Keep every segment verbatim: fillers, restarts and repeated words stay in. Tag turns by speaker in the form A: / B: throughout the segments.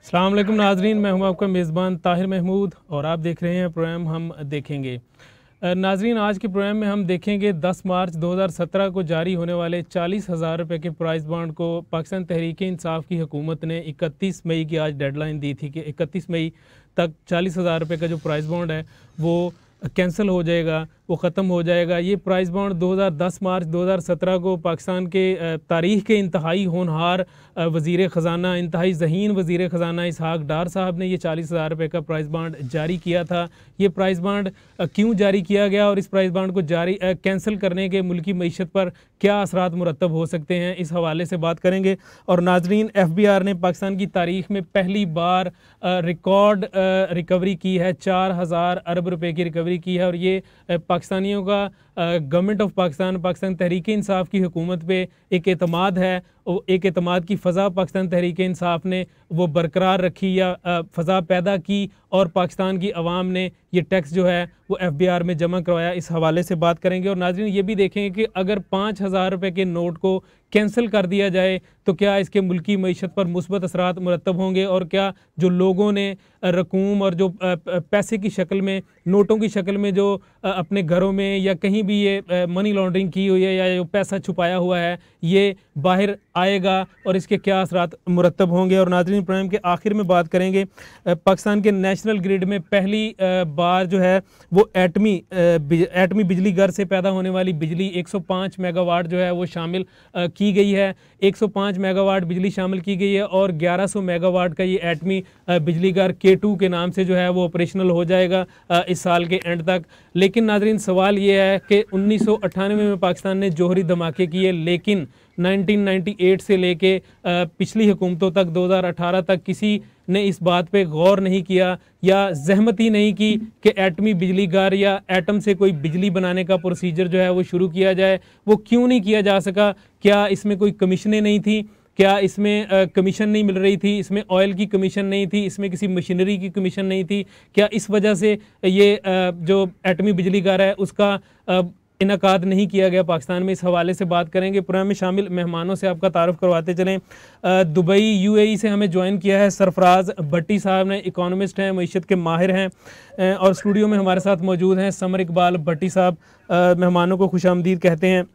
A: अस्सलाम वालेकुम नाजरीन, मैं हूं आपका मेज़बान ताहिर महमूद और आप देख रहे हैं प्रोग्राम हम देखेंगे। नाजरीन, आज के प्रोग्राम में हम देखेंगे दस मार्च दो हज़ार सत्रह को जारी होने वाले चालीस हज़ार रुपये के प्राइस बॉन्ड को पाकिस्तान तहरीक इंसाफ की हुकूमत ने इकतीस मई की आज डेडलाइन दी थी कि इकतीस मई तक चालीस हज़ार रुपये का जो प्राइस बॉन्ड है वो कैंसिल हो जाएगा, वो ख़त्म हो जाएगा। ये प्राइस बॉन्ड दो हज़ार दस मार्च दो हज़ार सत्रह को पाकिस्तान के तारीख़ के इंतहाई होनहार वज़ीर ख़जाना, इंतहाई ज़हीन वज़ीर ख़जाना इसहाक़ डार साहब ने ये चालीस हज़ार रुपये का प्राइस बॉन्ड जारी किया था। ये प्राइस बॉन्ड क्यों जारी किया गया और इस प्राइस बॉन्ड को जारी कैंसिल करने के मुल्की मईशत पर क्या असरात मुरतब हो सकते हैं, इस हवाले से बात करेंगे। और नाजरीन, एफ बी आर ने पाकिस्तान की तारीख़ में पहली बार रिकॉर्ड रिकवरी की है, चार हज़ार अरब रुपये की रिकवरी की है और ये पाकिस्तानियों का गवर्नमेंट ऑफ पाकिस्तान, पाकिस्तान तहरीक इंसाफ की हुकूमत पे एक एतमाद है। एक एतमाद की फ़ज़ा पाकिस्तान तहरीक इंसाफ ने वो बरकरार रखी या फ़ज़ा पैदा की और पाकिस्तान की आवाम ने ये टैक्स जो है वो एफ बी आर में जमा करवाया। इस हवाले से बात करेंगे। और नाज़रीन, ये भी देखेंगे कि अगर पाँच हज़ार रुपये के नोट को कैंसिल कर दिया जाए तो क्या इसके मुल्की मईशत पर मुस्बत असरात मुरतब होंगे और क्या जो लोगों ने रकूम और जो पैसे की शक्ल में, नोटों की शक्ल में जो अपने घरों में या कहीं भी ये मनी लॉन्ड्रिंग की हुई है या जो पैसा छुपाया हुआ है, ये बाहर आएगा और इसके क्या असरात मुरतब होंगे। और नाज़रीन, प्रोग्राम के आखिर में बात करेंगे पाकिस्तान के नेशनल ग्रिड में पहली बार जो है वो एटमी एटमी बिजली घर से पैदा होने वाली बिजली एक सौ पाँच मेगावाट जो है वो शामिल की गई है। एक सौ पाँच मेगावाट बिजली शामिल की गई है और ग्यारह सौ मेगावाट का ये एटमी बिजली घर के टू के नाम से जो है वो ऑपरेशनल हो जाएगा इस साल के एंड तक। लेकिन नाज़रीन, सवाल ये है कि उन्नीस सौ अट्ठानवे में पाकिस्तान ने जोहरी धमाके किए, लेकिन उन्नीस सौ अट्ठानवे से लेके पिछली हुकूमतों तक दो हज़ार अठारह तक किसी ने इस बात पे गौर नहीं किया या जहमत ही नहीं की कि एटमी बिजली घर या एटम से कोई बिजली बनाने का प्रोसीजर जो है वो शुरू किया जाए। वो क्यों नहीं किया जा सका? क्या इसमें कोई कमीशनें नहीं थी? क्या इसमें कमीशन नहीं मिल रही थी? इसमें ऑयल की कमीशन नहीं थी? इसमें किसी मशीनरी की कमीशन नहीं थी? क्या इस वजह से ये आ, जो एटमी बिजली घर है उसका आ, इनकाद नहीं किया गया पाकिस्तान में? इस हवाले से बात करेंगे। प्रोग्राम में शामिल मेहमानों से आपका तारुफ करवाते चलें। दुबई यूएई से हमें ज्वाइन किया है सरफराज भट्टी साहब ने, इकोनॉमिस्ट हैं, मईशत के माहिर हैं और स्टूडियो में हमारे साथ मौजूद हैं समर इकबाल भट्टी साहब। मेहमानों को खुशामदीद कहते हैं।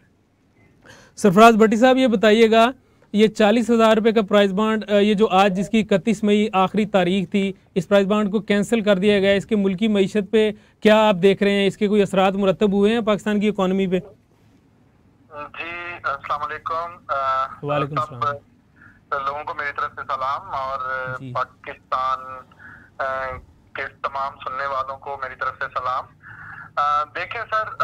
A: सरफराज भट्टी साहब, ये बताइएगा, ये चालीस हज़ार रुपये का प्राइस बॉन्ड, ये जो आज जिसकी इकतीस मई आखिरी तारीख थी, इस प्राइस बॉन्ड को कैंसिल कर दिया गया, इसके मुल्की मईशत पे क्या आप देख रहे हैं? इसके कोई असरात मुरतब हुए हैं पाकिस्तान की इकॉनमी पे?
B: जी, अस्सलाम वालेकुम।
A: वालेकुम सलाम।
B: लोगों को मेरी तरफ से सलाम और पाकिस्तान के तमाम सुनने वालों को मेरी तरफ से सलाम। देखें सर,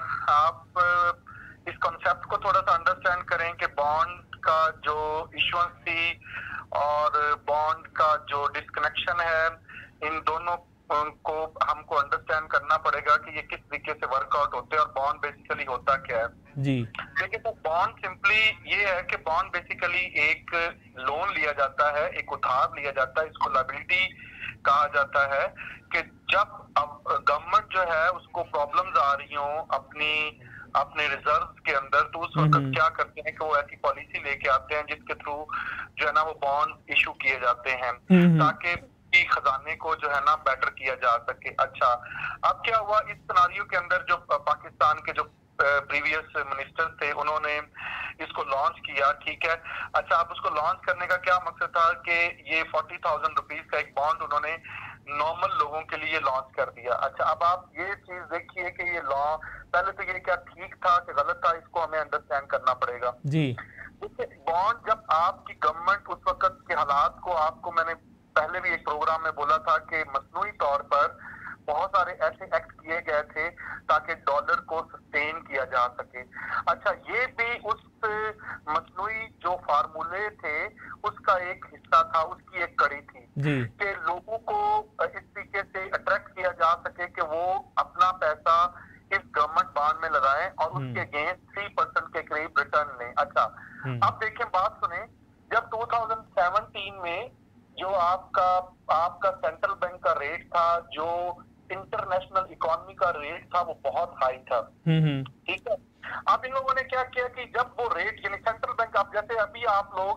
B: आप इस कॉन्सेप्ट को थोड़ा सा अंडरस्टैंड करें कि बॉन्ड का जो इश्यूएंस थी और बॉन्ड का जो डिस्कनेक्शन है, इन दोनों को हमको अंडरस्टैंड करना पड़ेगा कि ये किस तरीके से वर्कआउट होते हैं और बॉन्ड बेसिकली होता क्या है।
A: जी
B: देखिए, तो बॉन्ड सिंपली ये है कि बॉन्ड बेसिकली एक लोन लिया जाता है, एक उधार लिया जाता है, इसको लायबिलिटी कहा जाता है कि जब गवर्नमेंट जो है उसको प्रॉब्लम्स आ रही हो अपनी अपने रिजर्व के अंदर, तो उस वक्त क्या करते हैं कि वो ऐसी पॉलिसी लेके आते हैं जिसके थ्रू जो है ना वो बॉन्ड इशू किए जाते हैं ताकि खजाने को जो है ना बेटर किया जा सके। अच्छा, अब क्या हुआ इस सिनेरियो के अंदर, जो पाकिस्तान के जो प्रीवियस मिनिस्टर थे उन्होंने इसको लॉन्च किया, ठीक है। अच्छा, अब उसको लॉन्च करने का क्या मकसद था कि ये फोर्टी थाउजेंड रुपीज का एक बॉन्ड उन्होंने नॉर्मल लोगों के लिए लॉन्च कर दिया। अच्छा, अब आप ये चीज देखिए कि ये लॉ, पहले तो ये क्या ठीक था कि गलत था, इसको हमें अंडरस्टैंड करना पड़ेगा।
A: जी,
B: बॉन्ड, जब आपकी गवर्नमेंट उस वक्त के हालात को, आपको मैंने पहले भी एक प्रोग्राम में बोला था कि मसनूई तौर पर बहुत सारे ऐसे एक्ट किए गए थे ताकि डॉलर को सस्टेन किया जा सके। अच्छा, ये भी उस मसनूई जो फार्मूले थे उसका एक हिस्सा था, उसकी एक कड़ी थी कि लोगों को इस तरीके से अट्रैक्ट किया जा सके कि वो अपना पैसा इस गवर्नमेंट बॉन्ड में लगाएं और उसके अगेंस्ट थ्री परसेंट के करीब रिटर्न लें। अच्छा, अब देखें, बात सुने, जब दो हज़ार सत्रह में जो आपका आपका सेंट्रल बैंक का रेट था, जो इंटरनेशनल इकोनॉमी का रेट था, वो बहुत हाई था, ठीक है। अब इन लोगों ने क्या किया कि जब वो रेट, यानी सेंट्रल बैंक, आप जैसे अभी आप लोग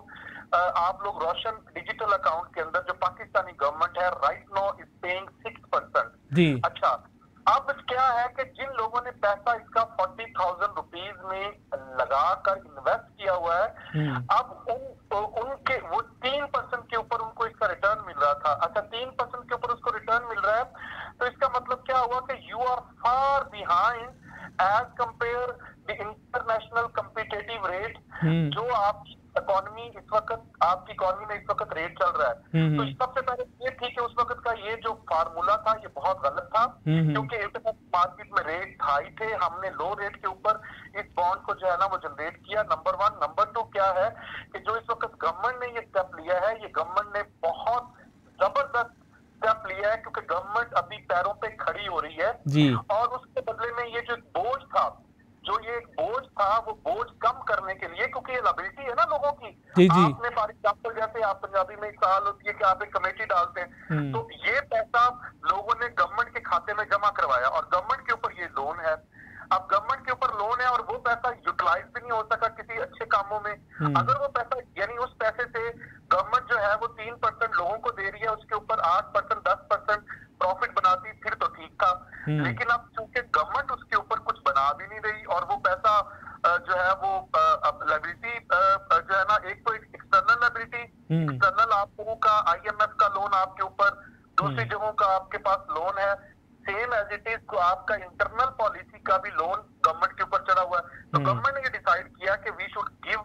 B: आप लोग रोशन डिजिटल अकाउंट के अंदर जो पाकिस्तानी गवर्नमेंट है right now is paying six percent
A: जी।
B: अच्छा, अब क्या है कि जिन लोगों ने पैसा इसका फोर्टी थाउजेंड रुपीज में लगाकर इन्वेस्ट किया हुआ है, अब उन उनके वो तीन परसेंट के ऊपर उनको इसका रिटर्न मिल रहा था। अच्छा, तीन परसेंट के ऊपर उसको रिटर्न मिल रहा है, तो इसका मतलब क्या हुआ कि you are far behind as compare the international competitive rate जो आप इकोनॉमी इस वक्त आपकी इकोनॉमी में इस वक्त रेट चल रहा है। तो सबसे पहले ये थी कि उस वक्त का ये जो फार्मूला था ये बहुत गलत था, क्योंकि इंटरनेट मार्केट में रेट हाई थे, हमने लो रेट के ऊपर इस बॉन्ड को जो है ना वो जनरेट किया। Number one. नंबर टू क्या है कि जो इस वक्त गवर्नमेंट ने ये स्टेप लिया है, ये गवर्नमेंट ने बहुत जबरदस्त स्टेप लिया है, क्योंकि गवर्नमेंट अभी पैरों पे खड़ी हो रही है
A: जी।
B: और उसके बदले में ये जो बोझ था जो ये बोझ था वो बोझ कम करने के लिए, क्योंकि ये लायबिलिटी है ना लोगों की।
A: जी जी।
B: आपने फॉर एग्जाम्पल जैसे आप पंजाबी में सवाल होती है कि आप एक कमेटी डालते हैं, तो ये पैसा लोगों ने गवर्नमेंट के खाते में जमा करवाया और गवर्नमेंट के ऊपर ये लोन है। अब गवर्नमेंट के ऊपर लोन है और वो पैसा यूटिलाइज भी नहीं हो सका किसी अच्छे कामों में। अगर वो पैसा यानी उस पैसे से गवर्नमेंट जो है वो तीन परसेंट लोगों को दे रही है, उसके ऊपर आठ परसेंट दस परसेंट प्रॉफिट बनाती फिर तो ठीक था, लेकिन अब चूंकि गवर्नमेंट उसके ऊपर कुछ बना भी नहीं रही और वो पैसा जो है वो अब लायबिलिटी जो है ना, एक तो एक्सटर्नल लायबिलिटी, एक्सटर्नल आप लोगों का आईएमएफ का लोन आपके ऊपर, दूसरी जगहों का आपके पास लोन है, सेम एज इट इज को आपका इंटरनल पॉलिसी का भी लोन गवर्नमेंट के ऊपर चढ़ा हुआ है। तो गवर्नमेंट ने ये डिसाइड किया कि we should give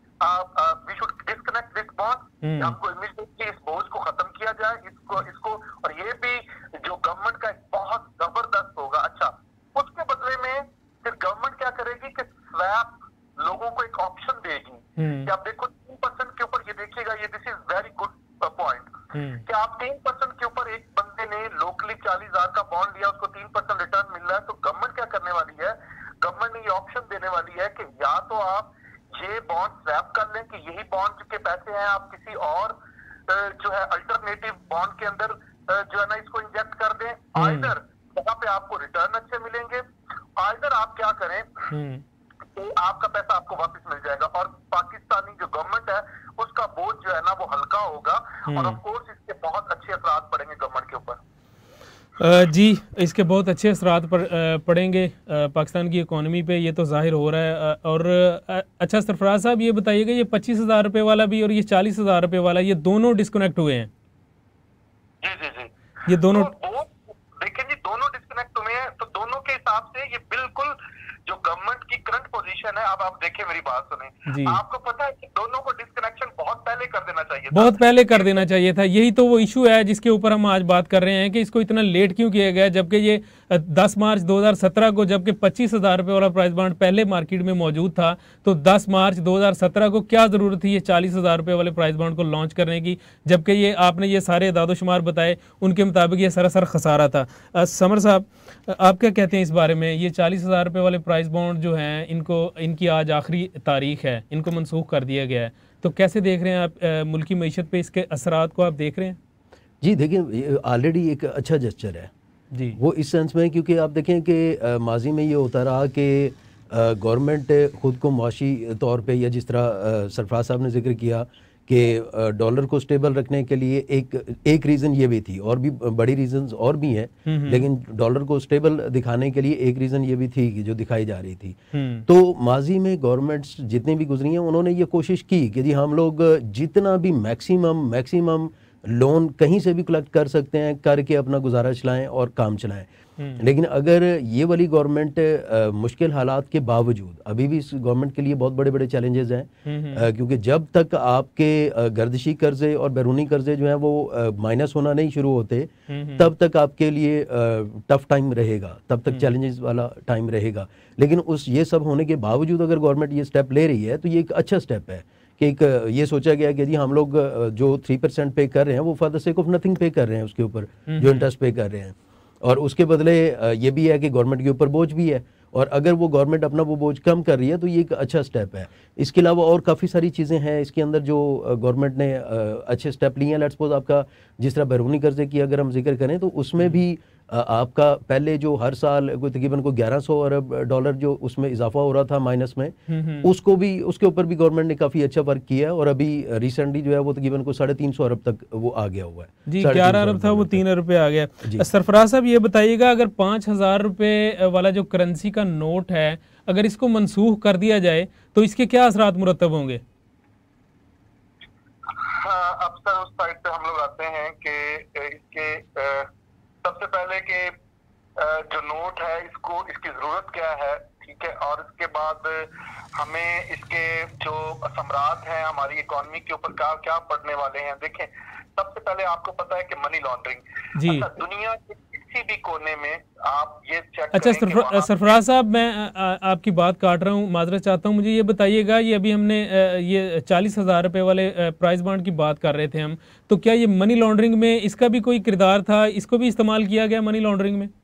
B: we should disconnect this bond, हमको इमीडिएटली इस बोझ को खत्म किया जाए इसको इसको और ये भी जो गवर्नमेंट का बहुत जबरदस्त होगा। अच्छा, उसके बदले में फिर गवर्नमेंट क्या करेगी कि स्वैप लोगों को एक ऑप्शन देगी कि आप देखो तीन परसेंट के ऊपर, ये देखिएगा ये this is very good point कि आप तीन परसेंट के ऊपर एक बंदे ने लोकली चालीस हजार का बॉन्ड लिया, उसको तीन परसेंट रिटर्न मिल रहा है, तो गवर्नमेंट क्या करने वाली है, गवर्नमेंट ने ये ऑप्शन देने वाली है कि या तो आप ये बॉन्ड स्वैप कर लें कि यही बॉन्ड के पैसे हैं आप किसी और जो है अल्टरनेटिव बॉन्ड के अंदर जो है ना इसको इंजेक्ट कर दें, आइदर वहां पे आपको रिटर्न अच्छे मिलेंगे, आइदर आप क्या करें कि आपका पैसा आपको वापस मिल जाएगा और पाकिस्तानी जो गवर्नमेंट है उसका बोझ जो है ना वो हल्का होगा और ऑफ कोर्स इसके बहुत अच्छे असरात पड़ेंगे गवर्नमेंट के ऊपर।
A: जी, इसके बहुत अच्छे असरात पड़ेंगे पाकिस्तान की इकोनॉमी पे, ये तो जाहिर हो रहा है। और अच्छा सरफराज साहब, ये बताइएगा ये पच्चीस हज़ार रुपये वाला भी और ये चालीस हज़ार रुपये वाला, ये दोनों डिस्कनेक्ट हुए हैं?
B: जी जी जी,
A: ये दोनों
B: तो देखिए जी, दोनों डिस्कनेक्ट हुए हैं, तो दोनों के हिसाब से ये बिल्कुल जो गवर्नमेंट की करंट पोजीशन है, अब आप देखिए मेरी बात सुने, आपको पता है कि दोनों को डिस्कनेक्शन बहुत पहले कर देना चाहिए था।
A: बहुत पहले कर देना चाहिए था, यही तो वो इशू है जिसके ऊपर हम आज बात कर रहे हैं कि इसको इतना लेट क्यों किया गया, जबकि ये दस मार्च दो हज़ार सत्रह को, जबकि पच्चीस हज़ार रुपये वाला प्राइस बॉन्ड पहले मार्केट में मौजूद था, तो दस मार्च दो हज़ार सत्रह को क्या ज़रूरत थी ये चालीस हज़ार रुपये वाले प्राइस बॉन्ड को लॉन्च करने की, जबकि ये आपने ये सारे दादोशुमार बताए उनके मुताबिक ये सरासर खसारा था। समर साहब, आप क्या कहते हैं इस बारे में? ये चालीस हज़ार रुपये वाले प्राइस बॉन्ड जो हैं इनको इनकी आज आखिरी तारीख है, इनको मनसूख कर दिया गया है, तो कैसे देख रहे हैं आप मुल्की मईशत पे इसके असरात को आप देख रहे हैं?
C: जी देखिए, ऑलरेडी एक अच्छा जेस्चर है
A: जी, वो
C: इस सेंस में, क्योंकि आप देखें कि माजी में ये होता रहा कि गवर्नमेंट ख़ुद को मुआशी तौर पे, या जिस तरह सरफराज साहब ने जिक्र किया कि डॉलर को स्टेबल रखने के लिए एक एक रीज़न ये भी थी, और भी बड़ी रीजंस और भी हैं, लेकिन डॉलर को स्टेबल दिखाने के लिए एक रीज़न ये भी थी कि जो दिखाई जा रही थी। तो माजी में गवर्नमेंट्स जितनी भी गुजरी हैं उन्होंने ये कोशिश की कि जी हम लोग जितना भी मैक्सिमम मैक्सिमम लोन कहीं से भी कलेक्ट कर सकते हैं, करके अपना गुजारा चलाएं और काम चलाएं। लेकिन अगर ये वाली गवर्नमेंट मुश्किल हालात के बावजूद, अभी भी इस गवर्नमेंट के लिए बहुत बड़े बड़े चैलेंजेस हैं, आ, क्योंकि जब तक आपके गर्दिशी कर्जे और बैरूनी कर्जे जो हैं वो माइनस होना नहीं शुरू होते, तब तक आपके लिए टफ टाइम रहेगा, तब तक चैलेंजेस वाला टाइम रहेगा। लेकिन उस ये सब होने के बावजूद अगर गवर्नमेंट ये स्टेप ले रही है तो ये एक अच्छा स्टेप है कि एक ये सोचा गया कि जी हम लोग जो थ्री परसेंट पे कर रहे हैं वो for the sake of nothing pay कर रहे हैं, उसके ऊपर जो इंटरेस्ट पे कर रहे हैं, और उसके बदले ये भी है कि गवर्नमेंट के ऊपर बोझ भी है, और अगर वो गवर्नमेंट अपना वो बोझ कम कर रही है तो ये एक अच्छा स्टेप है। इसके अलावा और काफ़ी सारी चीज़ें हैं इसके अंदर जो गवर्नमेंट ने अच्छे स्टेप लिए हैं। लेट्स सपोज आपका जिस तरह बैरूनी कर्जे की अगर हम जिक्र करें तो उसमें भी आपका पहले जो हर साल कोई तकरीबन को ग्यारह सौ अरब डॉलर जो उसमें इजाफा हो रहा था माइनस में, उसको भी उसके ऊपर भी गवर्नमेंट ने काफ़ी अच्छा वर्क किया और अभी रिसेंटली जो है वो तकरीबन को साढ़े तीन सौ अरब तक वो आ गया हुआ है।
A: जी, ग्यारह अरब था वो तीन अरब पे आ गया। सरफराज साहब ये बताइएगा, अगर पाँच हज़ार रुपये वाला जो करेंसी का नोट है अगर इसको मनसूख कर दिया जाए तो इसके क्या असरात मुरतब होंगे?
B: अब सर उस साइड पे हम लोग आते हैं कि इसके सबसे पहले के जो नोट है इसको इसकी जरूरत क्या है, ठीक है, और इसके बाद हमें इसके जो असरात हैं हमारी इकोनॉमी के ऊपर क्या क्या पड़ने वाले हैं। देखें, सबसे पहले आपको पता है कि मनी लॉन्ड्रिंग जी अच्छा, दुनिया के किसी भी कोने में आप ये चेक
A: अच्छा सरफराज सरफराज साहब, मैं आ, आपकी बात काट रहा हूँ, माजरत चाहता हूँ, मुझे ये बताइएगा, ये अभी हमने ये चालीस हजार रुपए वाले प्राइस बॉन्ड की बात कर रहे थे हम, तो क्या ये मनी लॉन्ड्रिंग में इसका भी कोई किरदार था, इसको भी इस्तेमाल किया गया मनी लॉन्ड्रिंग में?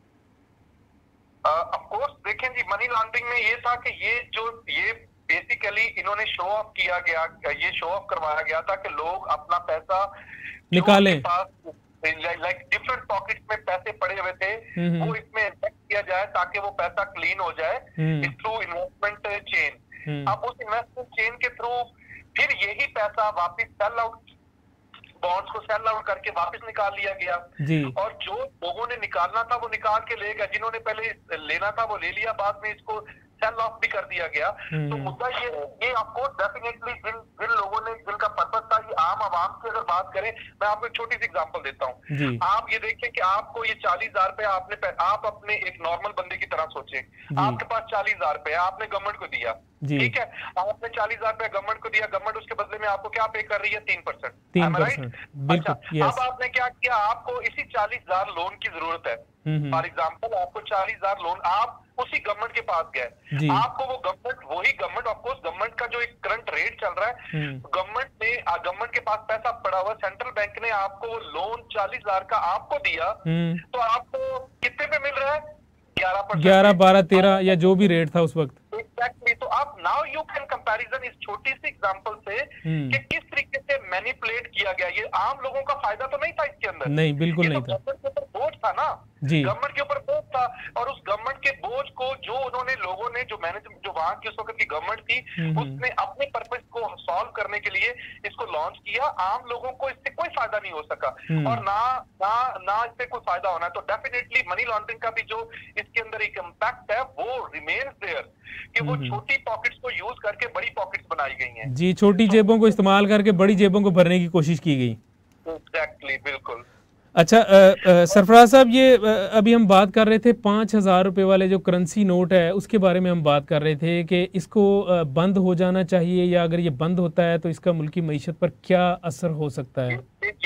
B: ऑफ कोर्स देखें जी, मनी लॉन्ड्रिंग में ये था कि ये जो ये बेसिकली इन्होंने शो ऑफ किया गया, ये शो ऑफ करवाया गया था कि लोग अपना पैसा
A: निकालें,
B: लाइक डिफरेंट पॉकेट्स में पैसे पड़े हुए थे वो इसमें इन्वेस्ट किया जाए ताकि वो पैसा क्लीन हो जाए थ्रू इन्वेस्टमेंट चेन। अब उस इन्वेस्टमेंट चेन के थ्रू फिर यही पैसा वापस सेल आउट, बॉन्ड्स को सेल आउट करके वापस निकाल लिया गया जी। और जो लोगों ने निकालना था वो निकाल के ले गया, जिन्होंने पहले लेना था वो ले लिया, बाद में इसको सेल ऑफ भी कर दिया गया। तो मुद्दा ये ये आपको डेफिनेटली जिन जिन लोगों ने जिनका पर्पस था, ये आम आवाम की अगर बात करें, मैं आपको एक छोटी सी एग्जांपल देता हूँ। आप ये देखें कि आपको ये चालीस हजार रुपया आपने आप अपने एक नॉर्मल बंदे की तरह सोचे, आपके पास चालीस हजार रुपया आपने गवर्नमेंट को दिया, ठीक है, आपने चालीस हजार रुपया गवर्नमेंट को दिया, गवर्नमेंट उसके बदले में आपको क्या पे कर रही है? तीन परसेंट राइट। अच्छा, अब आपने क्या किया, आपको इसी चालीस हजार लोन की जरूरत है, फॉर एग्जाम्पल आपको चालीस हजार लोन, आप उसी गवर्नमेंट के पास गए, आपको वो गवर्नमेंट वही गवर्नमेंट ऑफकोर्स गवर्नमेंट का जो एक करंट रेट चल रहा है, गवर्नमेंट ने गवर्नमेंट के पास पैसा पड़ा हुआ, सेंट्रल बैंक ने आपको वो लोन चालीस हजार का आपको दिया, तो आपको कितने पे मिल रहा है? ग्यारह परसेंट,
A: ग्यारह बारह तेरह या जो भी रेट था उस वक्त।
B: एग्जैक्टली। तो आप नाउ यू कैन कंपैरिजन इस छोटी सी एग्जांपल से कि किस तरीके से मैनिपुलेट किया गया। ये आम लोगों का फायदा तो नहीं था इसके अंदर,
A: नहीं बिल्कुल नहीं था,
B: गवर्नमेंट के ऊपर बोझ था ना जी, गवर्नमेंट के ऊपर बोझ था, और उस गवर्नमेंट के बोझ को जो उन्होंने लोगों ने जो मैनेजमेंट जो वहां की उस वक्त की गवर्नमेंट थी उसने अपने पर्पस को सॉल्व करने के लिए इसको लॉन्च किया। आम लोगों को इससे कोई फायदा नहीं हो सका और ना ना ना इससे कोई फायदा होना है। तो डेफिनेटली मनी लॉन्ड्रिंग का भी जो इसके अंदर एक इम्पैक्ट है वो रिमेन्स देयर कि वो छोटी पॉकेट्स को यूज करके बड़ी पॉकेट्स बनाई गई हैं
A: जी, छोटी जेबों को इस्तेमाल करके बड़ी जेबों को भरने की कोशिश की गई।
B: एग्जैक्टली, बिल्कुल।
A: अच्छा सरफराज साहब, ये आ, अभी हम बात कर रहे थे पाँच हज़ार रुपये वाले जो करेंसी नोट है उसके बारे में हम बात कर रहे थे कि इसको आ, बंद हो जाना चाहिए, या अगर ये बंद होता है तो इसका मुल्की मईशत पर क्या असर हो सकता है?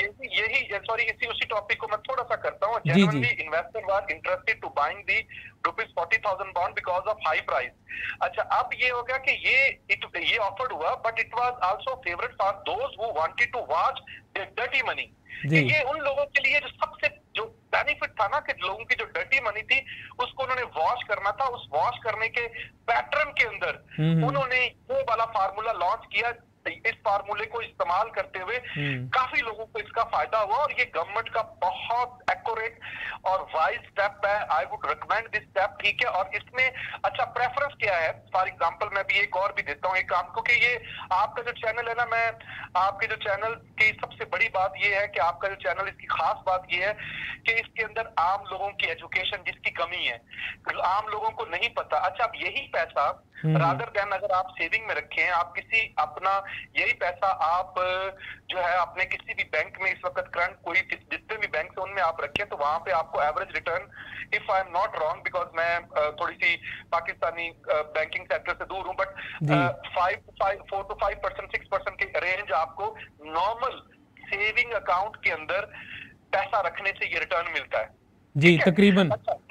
B: यही सॉरी इसी उसी टॉपिक को मैं थोड़ा सा करता हूँ। Generally investor was interested to buying the rupees forty thousand bond because of high price. अच्छा, अब ये हो गया कि ये इट ये ऑफर्ड हुआ, but it was also favourite for those who wanted to watch the dirty money. ये उन लोगों के लिए जो सबसे जो बेनिफिट था ना कि लोगों की जो डर्टी मनी थी उसको उन्होंने वॉश करना था। उस वॉश करने के पैटर्न के अंदर उन्होंने वो वाला फार्मूला लॉन्च किया। इस फार्मूले को इस्तेमाल करते हुए काफी लोगों को इसका फायदा हुआ और ये गवर्नमेंट का बहुत एक्यूरेट और वाइज स्टेप है। I would recommend this step, ठीक है। और इसमें अच्छा प्रेफरेंस क्या है, फॉर एग्जांपल मैं भी एक और भी देता हूँ एक काम, क्योंकि ये आपका जो चैनल है ना, मैं आपके जो चैनल की सबसे बड़ी बात ये है कि आपका जो चैनल इसकी खास बात ये है कि इसके अंदर आम लोगों की एजुकेशन जिसकी कमी है, आम लोगों को नहीं पता। अच्छा, अब यही पैसा रादर देन अगर आप सेविंग में रखें, आप किसी अपना यही पैसा आप जो है अपने किसी भी बैंक में इस वक्त करंट कोई जितने भी बैंक है उनमें आप रखें, तो वहां पे आपको average return, if I am not wrong because मैं थोड़ी सी पाकिस्तानी बैंकिंग सेक्टर से दूर हूं, but five five four two five percent six percent के रेंज आपको नॉर्मल सेविंग अकाउंट के अंदर पैसा रखने से ये रिटर्न मिलता है
A: जी तकरीबन।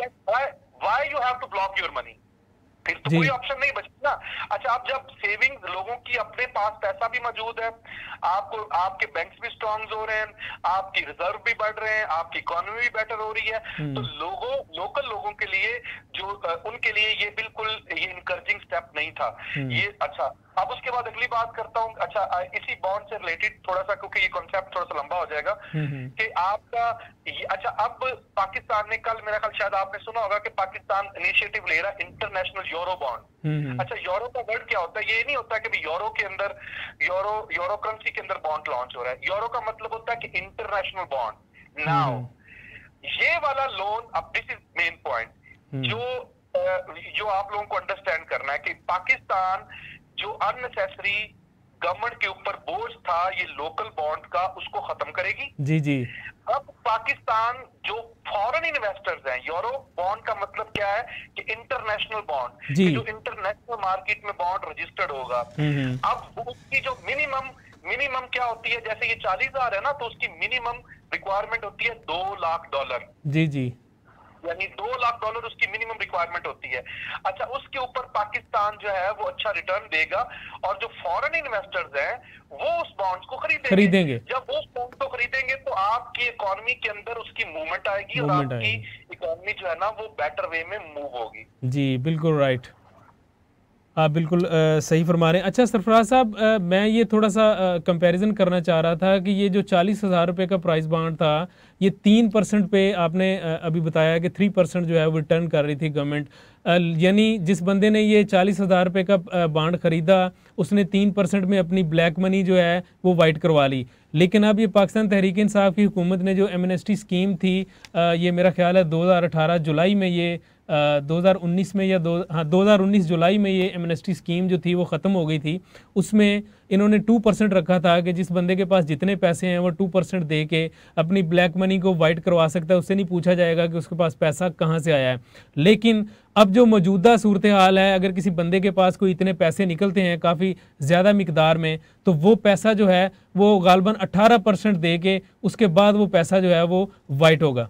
B: Why you have to block your money, फिर तो कोई ऑप्शन नहीं बचता ना। अच्छा, अब जब सेविंग लोगों की अपने पास पैसा भी मौजूद है, आपको आपके बैंक्स भी स्ट्रॉन्ग हो रहे हैं, आपकी रिजर्व भी बढ़ रहे हैं, आपकी इकोनॉमी भी बेटर हो रही है, तो लोगों लोगों लोकल लोगों के लिए जो उनके लिए ये बिल्कुल ये इनकरेजिंग स्टेप नहीं था ये। अच्छा, अब उसके बाद अगली बात करता हूँ। अच्छा, इसी बॉन्ड से रिलेटेड थोड़ा सा, क्योंकि ये कॉन्सेप्ट थोड़ा सा लंबा हो जाएगा कि आपका अच्छा, अब पाकिस्तान ने कल, मेरा ख्याल शायद आपने सुना होगा कि पाकिस्तान इनिशिएटिव ले रहा है इंटरनेशनल यूरो बॉन्ड। अच्छा, यूरो का वर्ड क्या होता है? ये नहीं होता कि यूरो के अंदर यूरो यूरो करेंसी के अंदर बॉन्ड लॉन्च हो रहा है। यूरो का मतलब होता है कि इंटरनेशनल बॉन्ड। नाउ ये वाला लोन, अब दिस इज मेन पॉइंट जो जो आप लोगों को अंडरस्टैंड करना है कि पाकिस्तान जो अननेसेसरी गवर्नमेंट के ऊपर बोझ था ये लोकल बॉन्ड का, उसको खत्म करेगी।
A: जी जी।
B: अब पाकिस्तान जो फॉरेन इन्वेस्टर्स हैं, यूरो बॉन्ड का मतलब क्या है कि इंटरनेशनल बॉन्ड, जो इंटरनेशनल मार्केट में बॉन्ड रजिस्टर्ड होगा। अब उसकी जो मिनिमम मिनिमम क्या होती है, जैसे ये चालीस हजार है ना, तो उसकी मिनिमम रिक्वायरमेंट होती है दो लाख डॉलर।
A: जी जी,
B: यानी दो लाख डॉलर उसकी मिनिमम रिक्वायरमेंट होती है। अच्छा, उसके ऊपर पाकिस्तान जो है वो अच्छा रिटर्न देगा और जो फॉरेन इन्वेस्टर्स हैं वो उस बॉन्ड्स को खरीदेंगे
A: खरीदेंगे
B: जब वो उस बॉन्ड को खरीदेंगे तो आपकी इकोनॉमी के अंदर उसकी मूवमेंट आएगी और आपकी इकोनॉमी जो है ना वो बेटर वे में मूव होगी। जी
A: बिल्कुल राइट, आप बिल्कुल आ, सही फरमा रहे हैं। अच्छा सरफराज साहब, आ, मैं ये थोड़ा सा कंपैरिजन करना चाह रहा था कि ये जो चालीस हज़ार रुपये का प्राइस बॉन्ड था, ये तीन परसेंट पे आपने आ, अभी बताया कि थ्री परसेंट जो है वो रिटर्न कर रही थी गवर्नमेंट। यानी जिस बंदे ने ये चालीस हज़ार रुपये का बॉन्ड ख़रीदा उसने तीन परसेंट में अपनी ब्लैक मनी जो है वो वाइट करवा ली। लेकिन अब ये पाकिस्तान तहरीक इंसाफ की हुकूमत ने जो एमनेस्टी स्कीम थी, आ, ये मेरा ख्याल है दो हज़ार अठारह जुलाई में ये दो हज़ार उन्नीस में या दो हाँ दो हज़ार उन्नीस जुलाई में ये एमनेस्टी स्कीम जो थी वो ख़त्म हो गई थी। उसमें इन्होंने टू परसेंट रखा था कि जिस बंदे के पास जितने पैसे हैं वो टू परसेंट दे के अपनी ब्लैक मनी को वाइट करवा सकता है, उससे नहीं पूछा जाएगा कि उसके पास पैसा कहाँ से आया है। लेकिन अब जो मौजूदा सूरत हाल है, अगर किसी बंदे के पास कोई इतने पैसे निकलते हैं काफ़ी ज़्यादा मिकदार में, तो वो पैसा जो है वो गालबन अट्ठारह परसेंट दे के उसके बाद वो पैसा जो है वो वाइट होगा।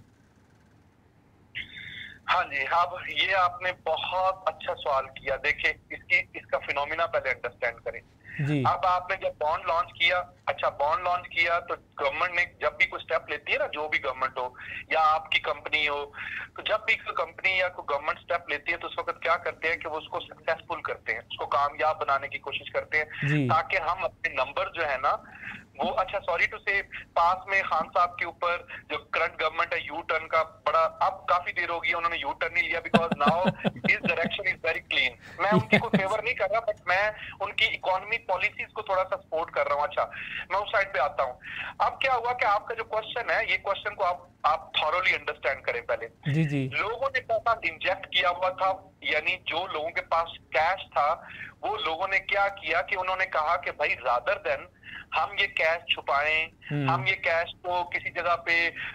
B: हाँ जी, अब ये आपने बहुत अच्छा सवाल किया। देखिए, इसकी इसका फिनोमिना पहले अंडरस्टैंड करें जी। अब आपने जब बॉन्ड लॉन्च किया, अच्छा बॉन्ड लॉन्च किया तो गवर्नमेंट ने जब भी कोई स्टेप लेती है ना, जो भी गवर्नमेंट हो या आपकी कंपनी हो, तो जब भी कोई कंपनी या कोई गवर्नमेंट स्टेप लेती है तो उस वक्त क्या करते हैं कि वो उसको सक्सेसफुल करते हैं, उसको कामयाब बनाने की कोशिश करते हैं ताकि हम अपने नंबर जो है ना वो, अच्छा सॉरी टू से, पास में खान साहब के ऊपर जो करंट गवर्नमेंट है यू टर्न का बड़ा, अब काफी देर होगी उन्होंने यू टर्न नहीं लिया because now this direction is very clean. मैं उनकी कोई फेवर नहीं कर रहा, बट मैं उनकी इकोनॉमिक पॉलिसीज को थोड़ा सा सपोर्ट कर रहा हूँ। अच्छा, मैं उस साइड पे आता हूँ। अब क्या हुआ कि आपका जो क्वेश्चन है, ये क्वेश्चन को आप आप थॉरोली अंडरस्टैंड करें पहले। जी जी। लोगों ने पैसा इंजेक्ट किया हुआ था, यानी जो लोगों के पास कैश था वो लोगों ने क्या किया कि उन्होंने कहा कि भाई रादर देन हम ये कैश छुपाएं, हम ये कैश को किसी जगह पे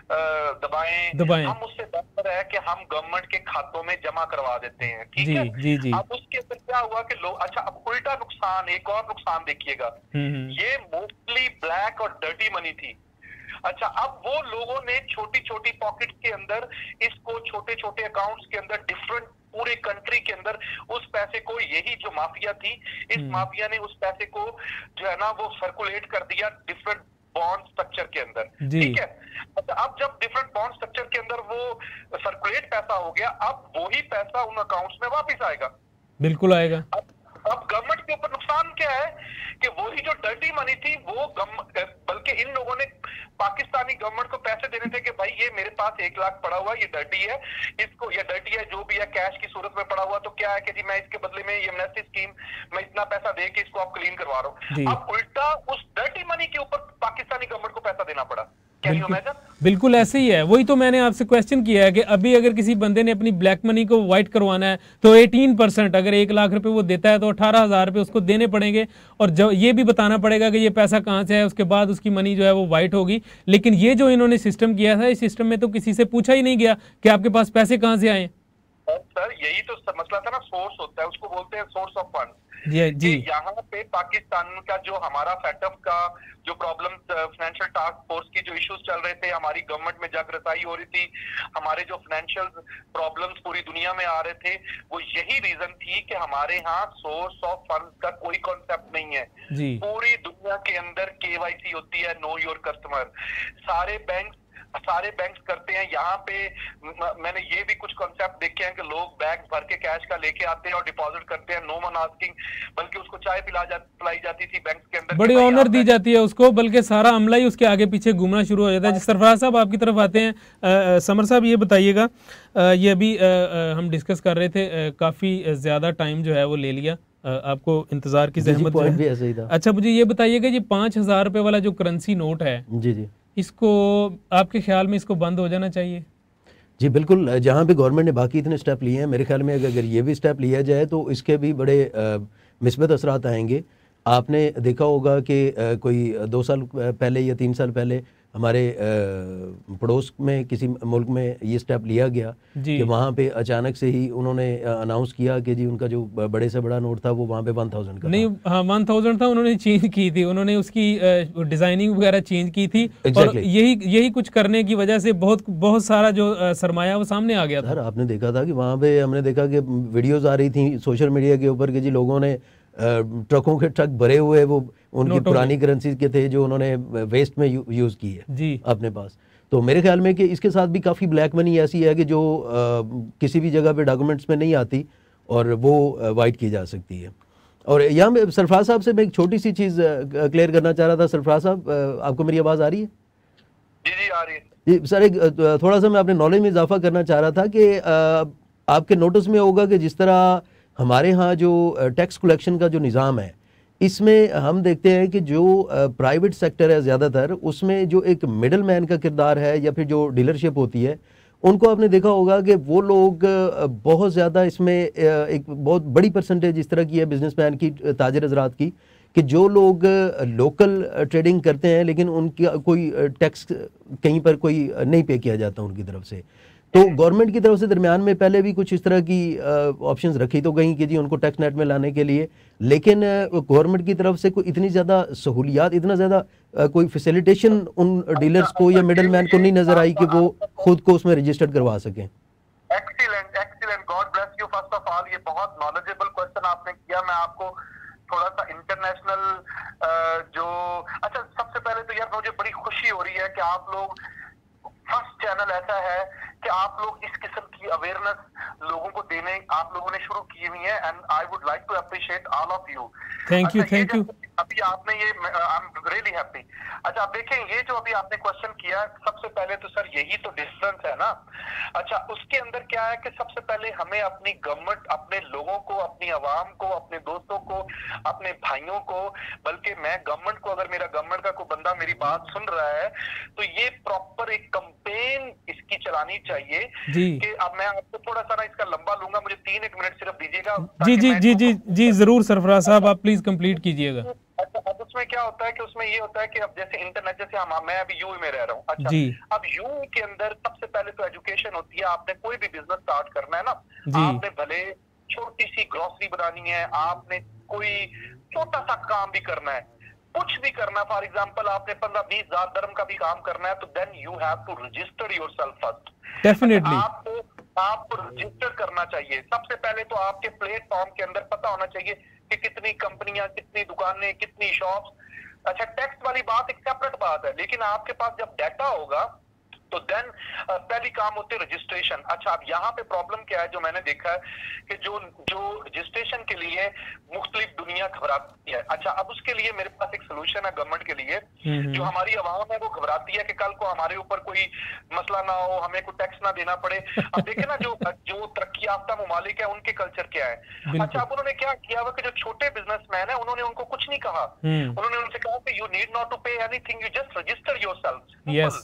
B: दबाएं, दबाएं, हम उससे बेहतर है कि हम गवर्नमेंट के खातों में जमा करवा देते हैं। ठीक है जी जी। अब उसके अंदर क्या हुआ कि लोग, अच्छा अब उल्टा नुकसान, एक और नुकसान देखिएगा, ये मोस्टली ब्लैक और डर्टी मनी थी। अच्छा, अब वो लोगों ने छोटी छोटी पॉकेट के अंदर इसको छोटे छोटे अकाउंट्स के अंदर डिफरेंट पूरे कंट्री के अंदर उस पैसे को, यही जो माफिया थी, इस माफिया ने उस पैसे को जो है ना वो सर्कुलेट कर दिया डिफरेंट बॉन्ड स्ट्रक्चर के अंदर। ठीक है। अच्छा, अब जब डिफरेंट बॉन्ड स्ट्रक्चर के अंदर वो सर्कुलेट पैसा हो गया, अब वही पैसा उन अकाउंट्स में वापस आएगा।
A: बिल्कुल आएगा।
B: अब अब गवर्नमेंट के ऊपर नुकसान क्या है कि वही जो डर्टी मनी थी वो, बल्कि इन लोगों ने पाकिस्तानी गवर्नमेंट को पैसे देने थे कि भाई ये मेरे पास एक लाख पड़ा हुआ, ये डर्टी है, इसको, ये डर्टी है जो भी है कैश की सूरत में पड़ा हुआ, तो क्या है कि जी मैं इसके बदले में ये एमनेस्टी स्कीम मैं इतना पैसा दे के इसको आप क्लीन करवा रहा हूँ। अब उल्टा उस डर्टी मनी के ऊपर पाकिस्तानी गवर्नमेंट को पैसा देना पड़ा।
A: बिल्कुल, बिल्कुल ऐसे ही है। वही तो मैंने आपसे क्वेश्चन किया है कि अभी अगर किसी बंदे ने अपनी ब्लैक मनी को वाइट करवाना है तो अठारह परसेंट, अगर एक लाख रुपए वो देता है तो अठारह हजार रुपए उसको देने पड़ेंगे और जो ये भी बताना पड़ेगा कि ये पैसा कहाँ से है, उसके बाद उसकी मनी जो है वो वाइट होगी। लेकिन ये जो इन्होंने सिस्टम किया था, इस सिस्टम में तो किसी से पूछा ही नहीं गया कि आपके पास पैसे कहाँ से आए।
B: सर यही तो मसला था ना, सोर्स होता है, उसको बोलते हैं सोर्स ऑफ फंड।
A: जी जी।
B: यहाँ पे पाकिस्तान का जो हमारा सेटअप का जो प्रॉब्लम, फाइनेंशियल टास्क फोर्स की जो इश्यूज चल रहे थे, हमारी गवर्नमेंट में जग रसाई हो रही थी, हमारे जो फाइनेंशियल प्रॉब्लम्स पूरी दुनिया में आ रहे थे, वो यही रीजन थी कि हमारे यहाँ सोर्स ऑफ फंड का कोई कॉन्सेप्ट नहीं है जी। पूरी दुनिया के अंदर केवाईसी होती है, नो योर कस्टमर। सारे बैंक सारे बैंक्स करते हैं। यहाँ पे मैंने ये भी कुछ कॉन्सेप्ट देखे हैं कि लोग बैग भर के कैश का लेके आते हैं और डिपॉजिट करते हैं, नो वन आस्किंग, बल्कि उसको चाय पिला जा, पिलाई जाती थी बैंक के अंदर,
A: बड़ी ऑनर दी जाती है उसको, बल्कि सारा अमला ही उसके आगे पीछे घूमना शुरू हो जाता है। सरफराज साहब आपकी तरफ आते हैं। आ, समर साहब ये बताइएगा, ये अभी आ, आ, हम डिस्कस कर रहे थे, काफ़ी ज़्यादा टाइम जो है वो ले लिया, आपको इंतजार की जहमत जो है।
C: भी ऐसे ही था।
A: अच्छा, मुझे ये बताइएगा, ये पाँच हजार रुपये वाला जो करेंसी नोट है,
C: जी जी, इसको
A: आपके ख्याल में इसको बंद हो जाना चाहिए?
C: जी बिल्कुल, जहाँ पे गवर्नमेंट ने बाकी इतने स्टेप लिए हैं, मेरे ख्याल में अगर ये भी स्टेप लिया जाए तो इसके भी बड़े मिस्बत असरात आएंगे। आपने देखा होगा कि कोई दो साल पहले या तीन साल पहले हमारे पड़ोस में किसी मुल्क में ये स्टेप लिया गया कि वहाँ पे अचानक से ही उन्होंने अनाउंस किया कि जी उनका जो बड़े से बड़ा नोट था वो वहाँ पे वन थाउजेंड का
A: नहीं, हाँ वन थाउजेंड था, उन्होंने चेंज की थी, उन्होंने उसकी डिजाइनिंग वगैरह चेंज की थी। exactly. और यही यही कुछ करने की वजह से बहुत बहुत सारा जो सरमाया वो सामने आ गया था।
C: सर आपने देखा था कि वहाँ पे हमने देखा कि वीडियोज आ रही थी सोशल मीडिया के ऊपर कि जी लोगों ने ट्रकों के ट्रक भरे हुए वो उनकी पुरानी करेंसी के थे जो उन्होंने वेस्ट में यू, यूज़ की है जी अपने पास। तो मेरे ख्याल में कि इसके साथ भी काफ़ी ब्लैक मनी ऐसी है कि जो आ, किसी भी जगह पे डॉक्यूमेंट्स में नहीं आती और वो वाइट की जा सकती है। और यहाँ मैं सरफराज साहब से मैं एक छोटी सी चीज़ क्लियर करना चाह रहा था। सरफराज साहब, आपको मेरी आवाज़ आ रही है?
B: जी जी आ रही है
C: जी सर, एक थोड़ा सा मैं अपने नॉलेज में इजाफा करना चाह रहा था कि आपके नोटिस में होगा कि जिस तरह हमारे यहाँ जो टैक्स कलेक्शन का जो निज़ाम है, इसमें हम देखते हैं कि जो प्राइवेट सेक्टर है ज़्यादातर, उसमें जो एक मिडल मैन का किरदार है या फिर जो डीलरशिप होती है, उनको आपने देखा होगा कि वो लोग बहुत ज़्यादा इसमें एक बहुत बड़ी परसेंटेज इस तरह की है बिजनेसमैन की, ताजिर हज़रात की, कि जो लोग लोकल ट्रेडिंग करते हैं लेकिन उनकी कोई टैक्स कहीं पर कोई नहीं पे किया जाता उनकी तरफ से। तो गवर्नमेंट की तरफ से दरमियान में पहले भी कुछ इस तरह की ऑप्शंस रखी तो गई कि जी उनको टैक्स नेट में लाने के लिए, लेकिन गवर्नमेंट की तरफ से कोई इतनी ज़्यादा सहूलियात, इतना ज़्यादा कोई फैसिलिटेशन उन डीलर्स को या मिडल मैन को नहीं नज़र आई कि वो खुद को उसमें रजिस्टर्ड करवा सकें।
B: Excellent excellent, God bless you first of all. ये बहुत नॉलेजेबल क्वेश्चन आपने किया। मैं आपको थोड़ा सा इंटरनेशनल जो, अच्छा सबसे पहले तो यार मुझे बड़ी खुशी हो रही है कि आप लोग फर्स्ट चैनल ऐसा है कि आप लोग इस किस्म की अवेयरनेस लोगों को देने आप लोगों ने शुरू की हुई है, and I would like to appreciate all of you.
A: Thank you thank you.
B: अभी आपने ये, आई एम रियली हैप्पी। अच्छा आप देखें, ये जो अभी आपने क्वेश्चन किया, सबसे पहले तो सर यही तो डिफरेंस है ना। अच्छा उसके अंदर क्या है कि सबसे पहले हमें अपनी गवर्नमेंट, अपने लोगों को, अपनी आवाम को, अपने दोस्तों को, अपने भाइयों को, बल्कि मैं गवर्नमेंट को, अगर मेरा गवर्नमेंट का कोई बंदा मेरी बात सुन रहा है तो ये प्रॉपर एक कंपेन इसकी चलानी चाहिए कि अब मैं आपको थोड़ा सा ना इसका लंबा लूंगा, मुझे तीन एक मिनट सिर्फ दीजिएगा।
A: जी जी जी जी जी जरूर सरफराज साहब, आप प्लीज कंप्लीट कीजिएगा।
B: अच्छा अब उसमें क्या होता है कि उसमें ये होता है कि अब जैसे इंटरनेट, जैसे हम मैं अभी यूए में रह रहा हूँ। अच्छा
A: जी।
B: अब यूए के अंदर सबसे पहले तो एजुकेशन होती है। आपने कोई भी बिजनेस स्टार्ट करना है ना, आपने भले छोटी सी ग्रोसरी बनानी है, आपने कोई छोटा सा काम भी करना है, कुछ भी करना है, फॉर एग्जाम्पल आपने पंद्रह बीस हजार दरम का भी काम करना है, तो then you have to register yourself first.
A: Definitely
B: आपको आपको रजिस्टर करना चाहिए। सबसे पहले तो आपके प्लेटफॉर्म के अंदर पता होना चाहिए कि कितनी कंपनियां, कितनी दुकानें, कितनी शॉप्स। अच्छा टैक्स वाली बात एक सेपरेट बात है, लेकिन आपके पास जब डाटा होगा तो देन पहली काम होती है रजिस्ट्रेशन। अच्छा अब यहाँ पे प्रॉब्लम क्या है, जो मैंने देखा है कि जो जो रजिस्ट्रेशन के लिए मुख्तलिफ दुनिया घबराती है। अच्छा अब उसके लिए मेरे पास एक सोल्यूशन है गवर्नमेंट के लिए। जो हमारी आवाम है वो घबराती है कि कल को हमारे ऊपर कोई मसला ना हो, हमें कोई टैक्स ना देना पड़े। अब देखे ना जो जो तरक्की याफ्ता ममालिक है उनके कल्चर क्या है। अच्छा अब उन्होंने क्या किया हुआ कि जो छोटे बिजनेसमैन है उन्होंने उनको कुछ नहीं कहा, उन्होंने उनसे कहा कि you need not to pay anything, you just register yourself,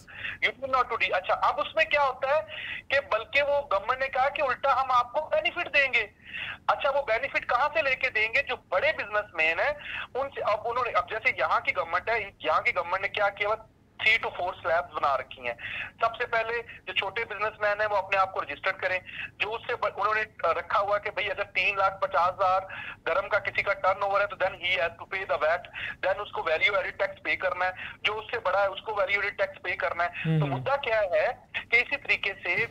B: you need not to डी। अच्छा अब उसमें क्या होता है कि बल्कि वो गवर्नमेंट ने कहा कि उल्टा हम आपको बेनिफिट देंगे। अच्छा वो बेनिफिट कहां से लेके देंगे, जो बड़े बिजनेसमैन है उनसे। अब उन्होंने, अब जैसे यहाँ की गवर्नमेंट है, यहाँ की गवर्नमेंट ने क्या किया, थ्री टू फोर स्लैब्स बना रखी हैं। सबसे पहले जो छोटे बिजनेसमैन है वो अपने आप को रजिस्टर्ड करें। जो उससे उन्होंने रखा हुआ कि भाई अगर तीन लाख पचास हजार दरम का किसी का टर्न ओवर है तो then he has to pay the VAT, then उसको वैल्यू एडिड टैक्स पे करना है। जो उससे बड़ा है उसको वैल्यू एडिड टैक्स पे करना है। तो मुद्दा क्या है कि इसी तरीके से जो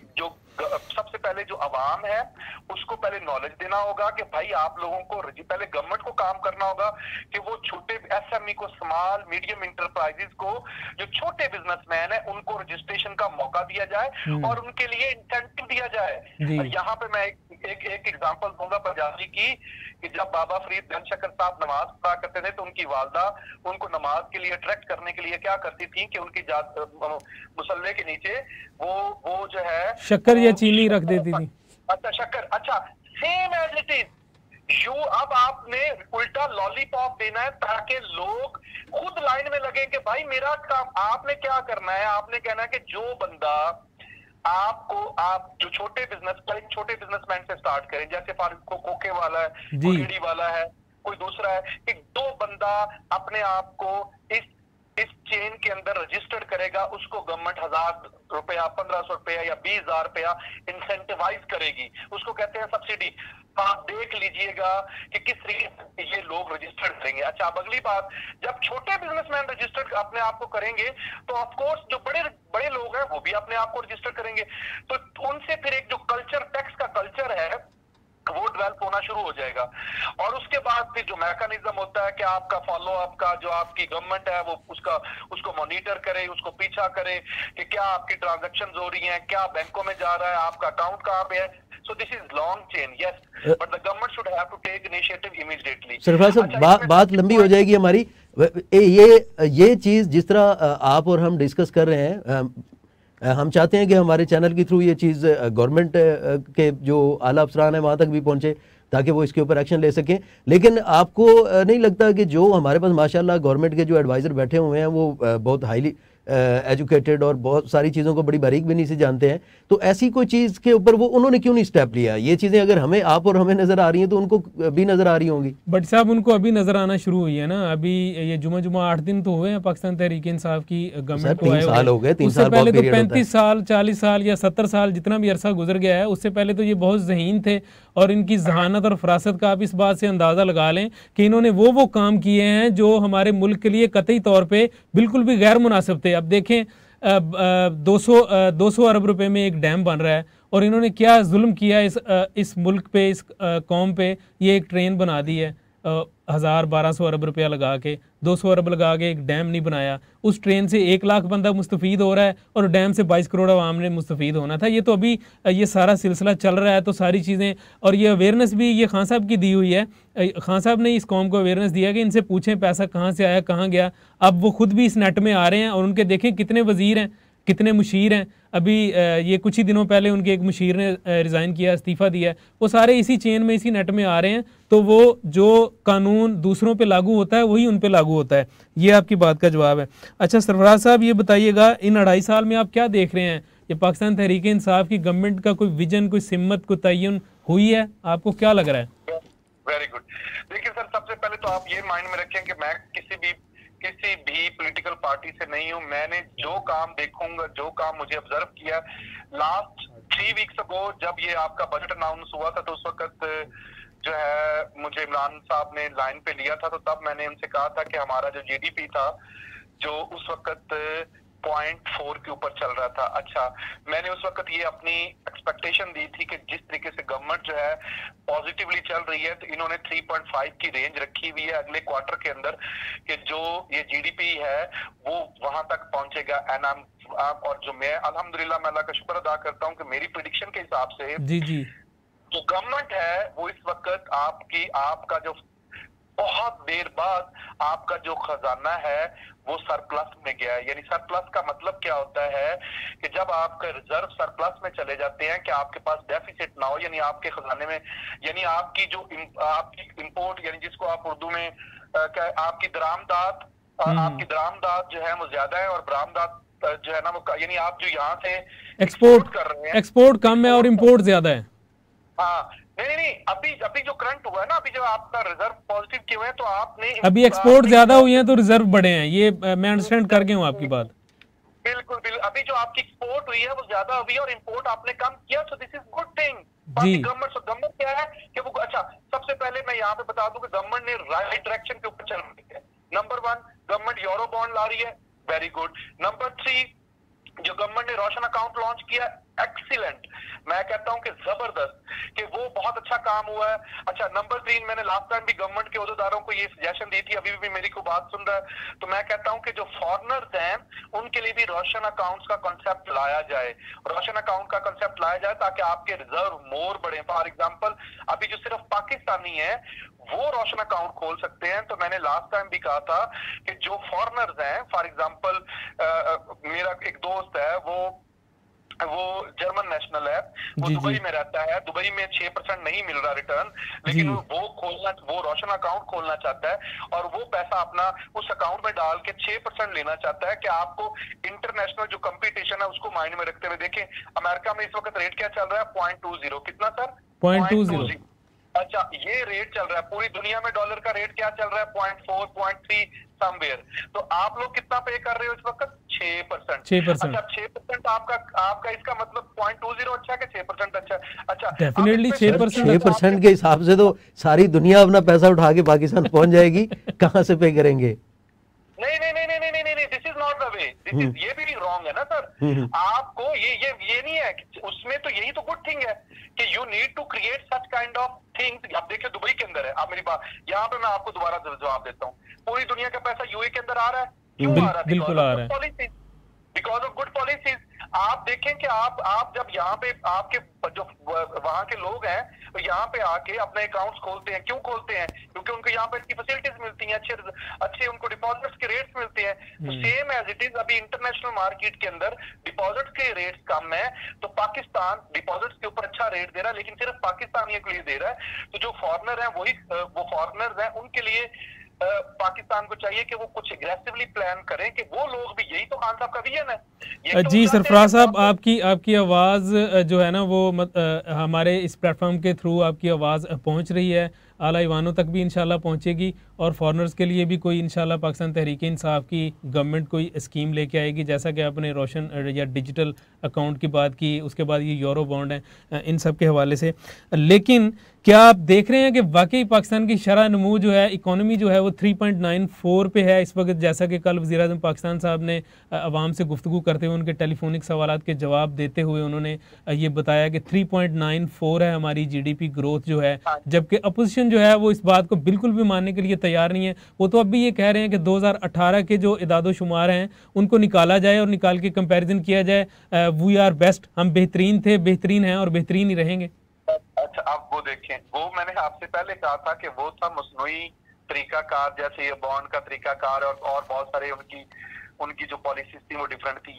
B: सबसे पहले जो अवाम है उसको पहले नॉलेज देना होगा कि भाई आप लोगों को पहले गवर्नमेंट को काम करना होगा कि वो छोटे एसएमई को, स्मॉल मीडियम इंटरप्राइजेस को, जो छोटे बिजनेसमैन है उनको रजिस्ट्रेशन का मौका दिया जाए और उनके लिए इंसेंटिव दिया जाए। और यहाँ पे मैं एक एक, एक एग्जांपल दूंगा पंजाबी की, कि जब बाबा फरीद गंज शक्कर साहब नमाज पढ़ा करते थे तो उनकी वालदा उनको नमाज के लिए अट्रैक्ट करने के लिए क्या करती थी कि उनकी मुसल्ले के नीचे वो वो जो है
A: शक्कर या चीनी रख देती थी।
B: अच्छा शक्कर, अच्छा same as it is you. अब आपने उल्टा लॉलीपॉप देना है ताकि लोग खुद लाइन में लगे कि भाई मेरा काम। आपने क्या करना है, आपने कहना है कि जो बंदा आपको, आप जो छोटे बिजनेस पहले छोटे बिजनेसमैन से स्टार्ट करें, जैसे फारूक को कोके वाला है, कोई वाला है, कोई दूसरा है, एक दो बंदा अपने आप को इस इस चेन के अंदर रजिस्टर्ड करेगा, उसको गवर्नमेंट हजार रुपया, पंद्रह सौ रुपया या बीस हजार रुपया इंसेंटिवाइज करेगी, उसको कहते हैं सब्सिडी। आप देख लीजिएगा कि किस तरीके से ये लोग रजिस्टर्ड करेंगे। अच्छा, अब अगली बात, जब छोटे बिजनेसमैन रजिस्टर्ड अपने आप को करेंगे तो ऑफ कोर्स जो बड़े बड़े लोग हैं वो भी अपने आप को रजिस्टर करेंगे, तो उनसे फिर एक जो कल्चर, टैक्स का कल्चर है वो डेवलप होना शुरू हो जाएगा। और उसके बाद फिर जो मैकेनिज्म होता है कि आपका फॉलो अप का, जो आपकी गवर्नमेंट है वो उसका उसको मॉनिटर करे, उसको पीछा करे कि क्या आपकी ट्रांजैक्शंस हो रही हैं, क्या बैंकों में जा रहा है, आपका अकाउंट कहाँ पे है। So this is long chain, yes, but the government should have to take initiative immediately.
C: Sarfaraz साहब, बा, बात लंबी हो जाएगी हमारी। ये ये चीज जिस तरह आप और हम डिस्कस कर रहे हैं, हम चाहते हैं कि हमारे चैनल के थ्रू ये चीज़ गवर्नमेंट के जो आला अफसरान है वहाँ तक भी पहुँचे ताकि वो इसके ऊपर एक्शन ले सकें। लेकिन आपको नहीं लगता कि जो हमारे पास माशाल्लाह गवर्नमेंट के जो एडवाइज़र बैठे हुए हैं वो बहुत हाईली एजुकेटेड और बहुत सारी चीज़ों को बड़ी बारीक भी नहीं से जानते हैं, तो ऐसी कोई चीज़ के ऊपर वो उन्होंने क्यों नहीं स्टेप लिया? ये चीज़ें अगर हमें, आप और हमें नज़र आ रही हैं तो उनको भी नज़र आ रही होंगी।
A: बट साहब उनको अभी नज़र आना शुरू हुई है ना, अभी ये जुमा जुमा आठ दिन तो हुए हैं पाकिस्तान तहरीक इंसाफ की गवर्नमेंट को आए
C: साल हो गए, तीन साल
A: पहले तो पैंतीस साल चालीस साल या सत्तर साल जितना भी अरसा गुजर गया है, उससे पहले तो ये बहुत ज़हीन थे और इनकी जहानत और फरासत का आप इस बात से अंदाज़ा लगा लें कि इन्होंने वो वो काम किए हैं जो हमारे मुल्क के लिए कतई तौर पर बिल्कुल भी गैर मुनासिब थे। अब देखें दो सौ दो सौ अरब रुपए में एक डैम बन रहा है और इन्होंने क्या जुल्म किया इस इस मुल्क पे, इस कौम पे। ये एक ट्रेन बना दी है हज़ार बारह सौ अरब रुपया लगा के, दो सौ अरब लगा के एक डैम नहीं बनाया। उस ट्रेन से एक लाख बंदा मुस्तफ़ीद हो रहा है और डैम से बाईस करोड़ आवाम ने मुस्तफ़ीद होना था। ये तो अभी ये सारा सिलसिला चल रहा है, तो सारी चीज़ें और ये अवेयरनेस भी ये खान साहब की दी हुई है। खान साहब ने इस कौम को अवेयरनेस दिया कि इनसे पूछें पैसा कहाँ से आया, कहाँ गया। अब वो खुद भी इस नेट में आ रहे हैं और उनके देखें कितने वज़ीर हैं, कितने मुशीर हैं। अभी ये कुछ ही दिनों पहले उनके एक मुशीर ने रिज़ाइन किया, इस्तीफ़ा दिया, वो सारे इसी चेन में, इसी नेट में आ रहे हैं। तो वो जो कानून दूसरों पे लागू होता है वही उन पे लागू होता है। ये आपकी बात का जवाब है। अच्छा सरफराज साहब, ये बताइएगा इन अढ़ाई साल में आप क्या देख रहे हैं, ये पाकिस्तान तहरीक इंसाफ की गवर्नमेंट का कोई विजन, कोई सिम्मत, कोई तयन हुई है? आपको क्या लग रहा है?
B: Very good. देखिए सर, सबसे पहले तो आप ये माइंड में रखें कि मैं किसी भी किसी भी पॉलिटिकल पार्टी से नहीं हूं। मैंने जो काम देखूंगा, जो काम मुझे ऑब्जर्व किया लास्ट थ्री वीक्स अगो जब ये आपका बजट अनाउंस हुआ था, तो उस वक्त जो है मुझे इमरान साहब ने लाइन पे लिया था, तो तब मैंने उनसे कहा था कि हमारा जो जीडीपी था जो उस वक्त पॉइंट फोर के ऊपर चल रहा था। अच्छा, मैंने उस वक्त ये अपनी एक्सपेक्टेशन दी थी कि जिस तरीके से गवर्नमेंट जो है पॉजिटिवली चल रही है, तो इन्होंने थ्री पॉइंट फाइव की रेंज रखी हुई है अगले क्वार्टर के अंदर कि जो ये जीडीपी है वो वहां तक पहुंचेगा। एंड आई और जो मैं अल्हम्दुलिल्लाह मैं अल्लाह का शुक्र अदा करता हूँ कि मेरी प्रेडिक्शन के हिसाब से
A: जी जी
B: जो गवर्नमेंट है वो इस वक्त आपकी आपका जो बहुत देर बाद आपका जो खजाना है वो सरप्लस में गया है। यानी सरप्लस का मतलब क्या होता है कि जब आपका रिजर्व सरप्लस में चले जाते हैं कि आपके पास डेफिसिट ना हो, यानी आपके खजाने में, यानी आपकी जो आपकी इंपोर्ट, यानी जिसको आप उर्दू में क्या, आपकी दरामदात आपकी दरामदात जो है वो ज्यादा है और बरामदात जो है ना वो, यानी आप जो यहाँ से
A: एक्सपोर्ट
B: कर रहे हैं,
A: एक्सपोर्ट कम है और इम्पोर्ट ज्यादा है।
B: हाँ नहीं नहीं अभी अभी जो करंट हुआ है ना, अभी जो आपका रिजर्व पॉजिटिव किए हुए हैं, तो आपने
A: अभी एक्सपोर्ट ज्यादा हुई है तो रिजर्व बढ़े हैं। ये मैं अंडरस्टैंड कर गया हूँ आपकी बात।
B: बिल्कुल बिल्कुल। अभी जो आपकी एक्सपोर्ट हुई है वो ज्यादा हुई है और इंपोर्ट आपने कम किया, तो this is good thing. Government government क्या है कि वो, अच्छा सबसे पहले मैं यहाँ पे बता दूं कि गवर्नमेंट ने राइट डायरेक्शन के ऊपर चल रही है। Number one, government euro bond ला रही है, वेरी गुड। नंबर थ्री, जो गवर्नमेंट ने रोशन अकाउंट लॉन्च किया, एक्सीलेंट, मैं कहता हूं कि जबरदस्त, कि वो बहुत अच्छा काम हुआ है। अच्छा, नंबर तीन, मैंने लास्ट टाइम भी गवर्नमेंट के उहदेदारों को ये सजेशन दी थी, अभी भी मेरी को बात सुन रहा है, तो मैं कहता हूं कि जो फॉरेनर्स हैं उनके लिए भी रोशन अकाउंट्स का कॉन्सेप्ट लाया जाए, रोशन अकाउंट का कॉन्सेप्ट लाया जाए ताकि आपके रिजर्व मोर बढ़े। फॉर एग्जांपल, अभी जो सिर्फ पाकिस्तानी है वो रोशन अकाउंट खोल सकते हैं। तो मैंने लास्ट टाइम भी कहा था कि जो फॉरेनर्स हैं, फॉर एग्जांपल मेरा एक दोस्त है, वो वो जर्मन नेशनल है, वो दुबई में रहता है, दुबई में छह परसेंट नहीं मिल रहा रिटर्न, लेकिन वो खोलना, वो रोशन अकाउंट खोलना चाहता है और वो पैसा अपना उस अकाउंट में डाल के छह परसेंट लेना चाहता है। कि आपको इंटरनेशनल जो कंपटीशन है उसको माइंड में रखते हुए देखें, अमेरिका में इस वक्त रेट क्या चल रहा है, पॉइंट टू जीरो, कितना सर,
A: पॉइंट टू जीरो।
B: अच्छा, ये रेट चल रहा है पूरी दुनिया में, डॉलर का रेट क्या चल रहा है, point four, point three somewhere. तो आप लोग कितना पे कर रहे हो इस वक्त, छह परसेंट।
A: छह परसेंट।
B: अच्छा, छह परसेंट आपका आपका इसका मतलब पॉइंट टू जीरो अच्छा है कि छह परसेंट अच्छा है? अच्छा,
A: डेफिनेटली छह परसेंट।
C: छह परसेंट के हिसाब से तो सारी दुनिया अपना पैसा उठा के पाकिस्तान पहुंच जाएगी, कहाँ से पे करेंगे?
B: नहीं नहीं नहीं नहीं नहीं नहीं, this is not the way, this is, ये भी रॉन्ग है ना सर। आपको ये ये ये नहीं है कि उसमें, तो यही तो गुड थिंग है कि you need to create such kind of things. आप देखिए दुबई के अंदर है, आप मेरी बात, यहाँ पे मैं आपको दोबारा जवाब देता हूँ, पूरी दुनिया का पैसा यूए के अंदर आ रहा है, क्यों आ रहा है?
A: बिल्कुल आ रहा है,
B: बिकॉज ऑफ गुड पॉलिसीज। आप देखें कि आप आप जब यहाँ पे आपके जो वहां के लोग हैं तो यहाँ पे आके अपने अकाउंट्स खोलते हैं, क्यों खोलते हैं? क्योंकि उनको यहाँ पे अच्छी फैसिलिटीज मिलती हैं, अच्छे अच्छे उनको डिपॉजिट्स के रेट्स मिलते हैं। तो सेम एज इट इज अभी इंटरनेशनल मार्केट के अंदर डिपॉजिट्स के रेट्स कम है, तो पाकिस्तान डिपॉजिट्स के ऊपर अच्छा रेट दे रहा है, लेकिन सिर्फ पाकिस्तानियों के लिए दे रहा है। तो जो फॉरेनर है वही वो फॉरेनर्स हैं, उनके लिए पाकिस्तान को चाहिए कि वो कुछ एग्रेसिवली प्लान करें, कि वो लोग भी, यही तो खान साहब का विजन है।
A: जी सरफराज साहब, आपकी आपकी आवाज़ जो है ना वो मत, आ, हमारे इस प्लेटफॉर्म के थ्रू आपकी आवाज़ पहुंच रही है, आला ईवानों तक भी इंशाल्लाह पहुंचेगी, और फॉरेनर्स के लिए भी कोई इंशाल्लाह पाकिस्तान तहरीक इंसाफ की गवर्नमेंट कोई स्कीम लेके आएगी, जैसा कि आपने रोशन या डिजिटल अकाउंट की बात की, उसके बाद ये यूरो बॉन्ड है, इन सब के हवाले से। लेकिन क्या आप देख रहे हैं कि वाकई पाकिस्तान की शरह नमू जो है, इकॉनमी जो है वो थ्री पॉइंट नाइन फोर पे है इस वक्त, जैसा कि कल वज़ीर आज़म पाकिस्तान साहब ने अवाम से गुफ्तगू करते हुए उनके टेलीफोनिक सवालात के जवाब देते हुए उन्होंने ये बताया कि थ्री पॉइंट नाइन फोर है हमारी जीडीपी ग्रोथ जो है, जबकि अपोजिशन जो है वो इस बात को बिल्कुल भी मानने के लिए तैयार नहीं है। वो तो अब भी ये कह रहे हैं कि दो हज़ार अठारह के जो इदादो शुमार हैं उनको निकाला जाए और निकाल के कंपैरिजन किया जाए, वी आर बेस्ट, हम बेहतरीन थे, बेहतरीन हैं और बेहतरीन ही रहेंगे।
B: अच्छा, आप वो देखें, वो मैंने आपसे पहले कहा था कि वो था मसनूई तरीकाकार, जैसे ये बॉन्ड का तरीकाकार और, और बहुत सारे उनकी उनकी जो पॉलिसीज थी वो डिफरेंट थी।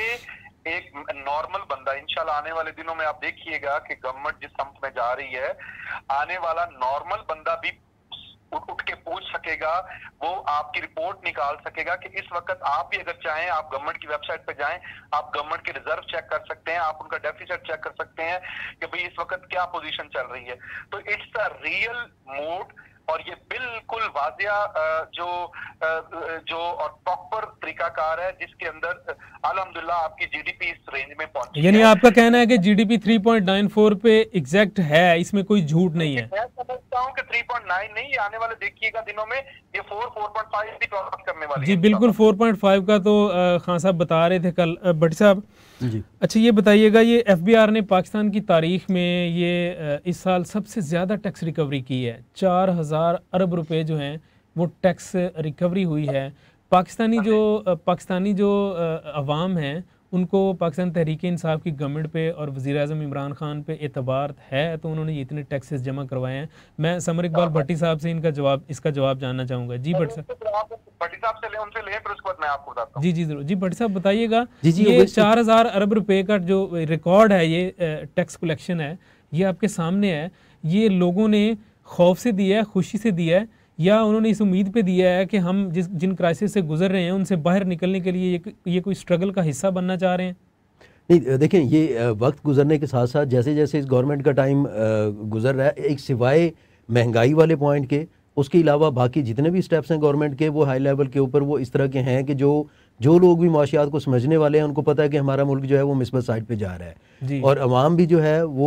B: ये एक नॉर्मल बंदा, इंशाल्लाह आने वाले दिनों में आप देखिएगा कि गवर्नमेंट जिस समत में जा रही है, आने वाला नॉर्मल बंदा भी उठ उठ के पूछ सकेगा, वो आपकी रिपोर्ट निकाल सकेगा कि इस वक्त आप भी अगर चाहें, आप गवर्नमेंट की वेबसाइट पे जाएं, आप गवर्नमेंट के रिजर्व चेक कर सकते हैं, आप उनका डेफिसिट चेक कर सकते हैं कि भाई इस वक्त क्या पोजीशन चल रही है। तो इट्स अ रियल मूड, और ये बिल्कुल वाजिया जो जो और प्रॉपर तरीकाकार है जिसके अंदर अल्हम्दुलिल्लाह आपकी जीडीपी इस रेंज में पहुंची।
A: यानी आपका कहना है कि GDP three point nine four पे एग्जैक्ट है, इसमें कोई झूठ नहीं है?
B: मैं समझता हूं कि थ्री पॉइंट नाइन नहीं, आने वाले देखिएगा दिनों में ये फोर, फोर पॉइंट फाइव भी क्रॉस करने वाली
A: जी
B: है।
A: बिल्कुल, फोर पॉइंट फाइव का तो खान साहब बता रहे थे कल। भट्टी साहब
C: जी,
A: अच्छा ये बताइएगा, ये एफबीआर ने पाकिस्तान की तारीख में ये इस साल सबसे ज़्यादा टैक्स रिकवरी की है, चार हज़ार अरब रुपए जो हैं वो टैक्स रिकवरी हुई है। पाकिस्तानी जो पाकिस्तानी जो अवाम हैं उनको पाकिस्तान तहरीक इंसाफ की गवर्नमेंट पे और वज़ीर आज़म इमरान खान पे एतबार है, तो उन्होंने ये इतने टैक्सेस जमा करवाए हैं। मैं समर इकबाल भट्टी साहब से इनका जवाब इसका जवाब जानना चाहूँगा। जी भट्टी साहब,
B: भट्टी साहब से ले, उनसे ले, फिर उसके बाद मैं आपको बताता हूं।
A: जी जी जरूर। जी भट्टी साहब बताइएगा,
C: जी जी,
A: ये चार हज़ार अरब रुपए का जो रिकॉर्ड है, ये टैक्स कलेक्शन है, ये आपके सामने है, ये लोगों ने खौफ से दिया है, खुशी से दिया है, या उन्होंने इस उम्मीद पे दिया है कि हम जिस जिन क्राइसिस से गुजर रहे हैं उनसे बाहर निकलने के लिए ये, ये कोई स्ट्रगल का हिस्सा बनना चाह रहे हैं?
C: नहीं, देखें, ये वक्त गुजरने के साथ साथ जैसे जैसे इस गवर्नमेंट का टाइम गुजर रहा है, एक सिवाय महंगाई वाले पॉइंट के, उसके अलावा बाकी जितने भी स्टेप्स हैं गवर्नमेंट के, वो हाई लेवल के ऊपर वो इस तरह के हैं कि जो जो लोग भी माशियात को समझने वाले हैं उनको पता है कि हमारा मुल्क जो है वो मिस्बत साइड पे जा रहा है, और अवाम भी जो है वो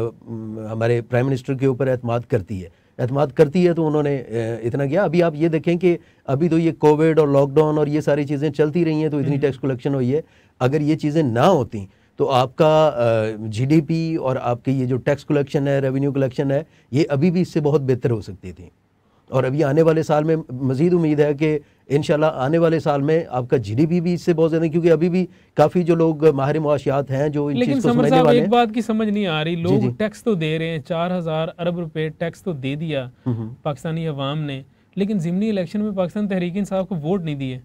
C: आ, हमारे प्राइम मिनिस्टर के ऊपर एतमाद करती है एतमाद करती है तो उन्होंने इतना किया। अभी आप ये देखें कि अभी तो ये कोविड और लॉकडाउन और ये सारी चीज़ें चलती रही हैं, तो इतनी टैक्स कलेक्शन हुई है। अगर ये चीज़ें ना होती तो आपका जीडीपी और आपकी ये जो टैक्स कलेक्शन है, रेवेन्यू कलेक्शन है, ये अभी भी इससे बहुत बेहतर हो सकती थी। और अभी आने वाले साल में मज़ीद उम्मीद है कि इंशाल्लाह आने वाले साल में आपका जीडीपी भी इससे बहुत ज़्यादा, क्योंकि अभी भी काफ़ी जो लोग माहिर मुआशियात हैं जो इन चीज़ को समझने वाले हैं।
A: एक बात की समझ नहीं आ रही, लोग टैक्स तो दे रहे हैं, चार हज़ार अरब रुपए टैक्स तो दे दिया पाकिस्तानी अवाम ने, लेकिन ज़िमनी इलेक्शन में पाकिस्तान तहरीक इंसाफ को वोट नहीं दिए।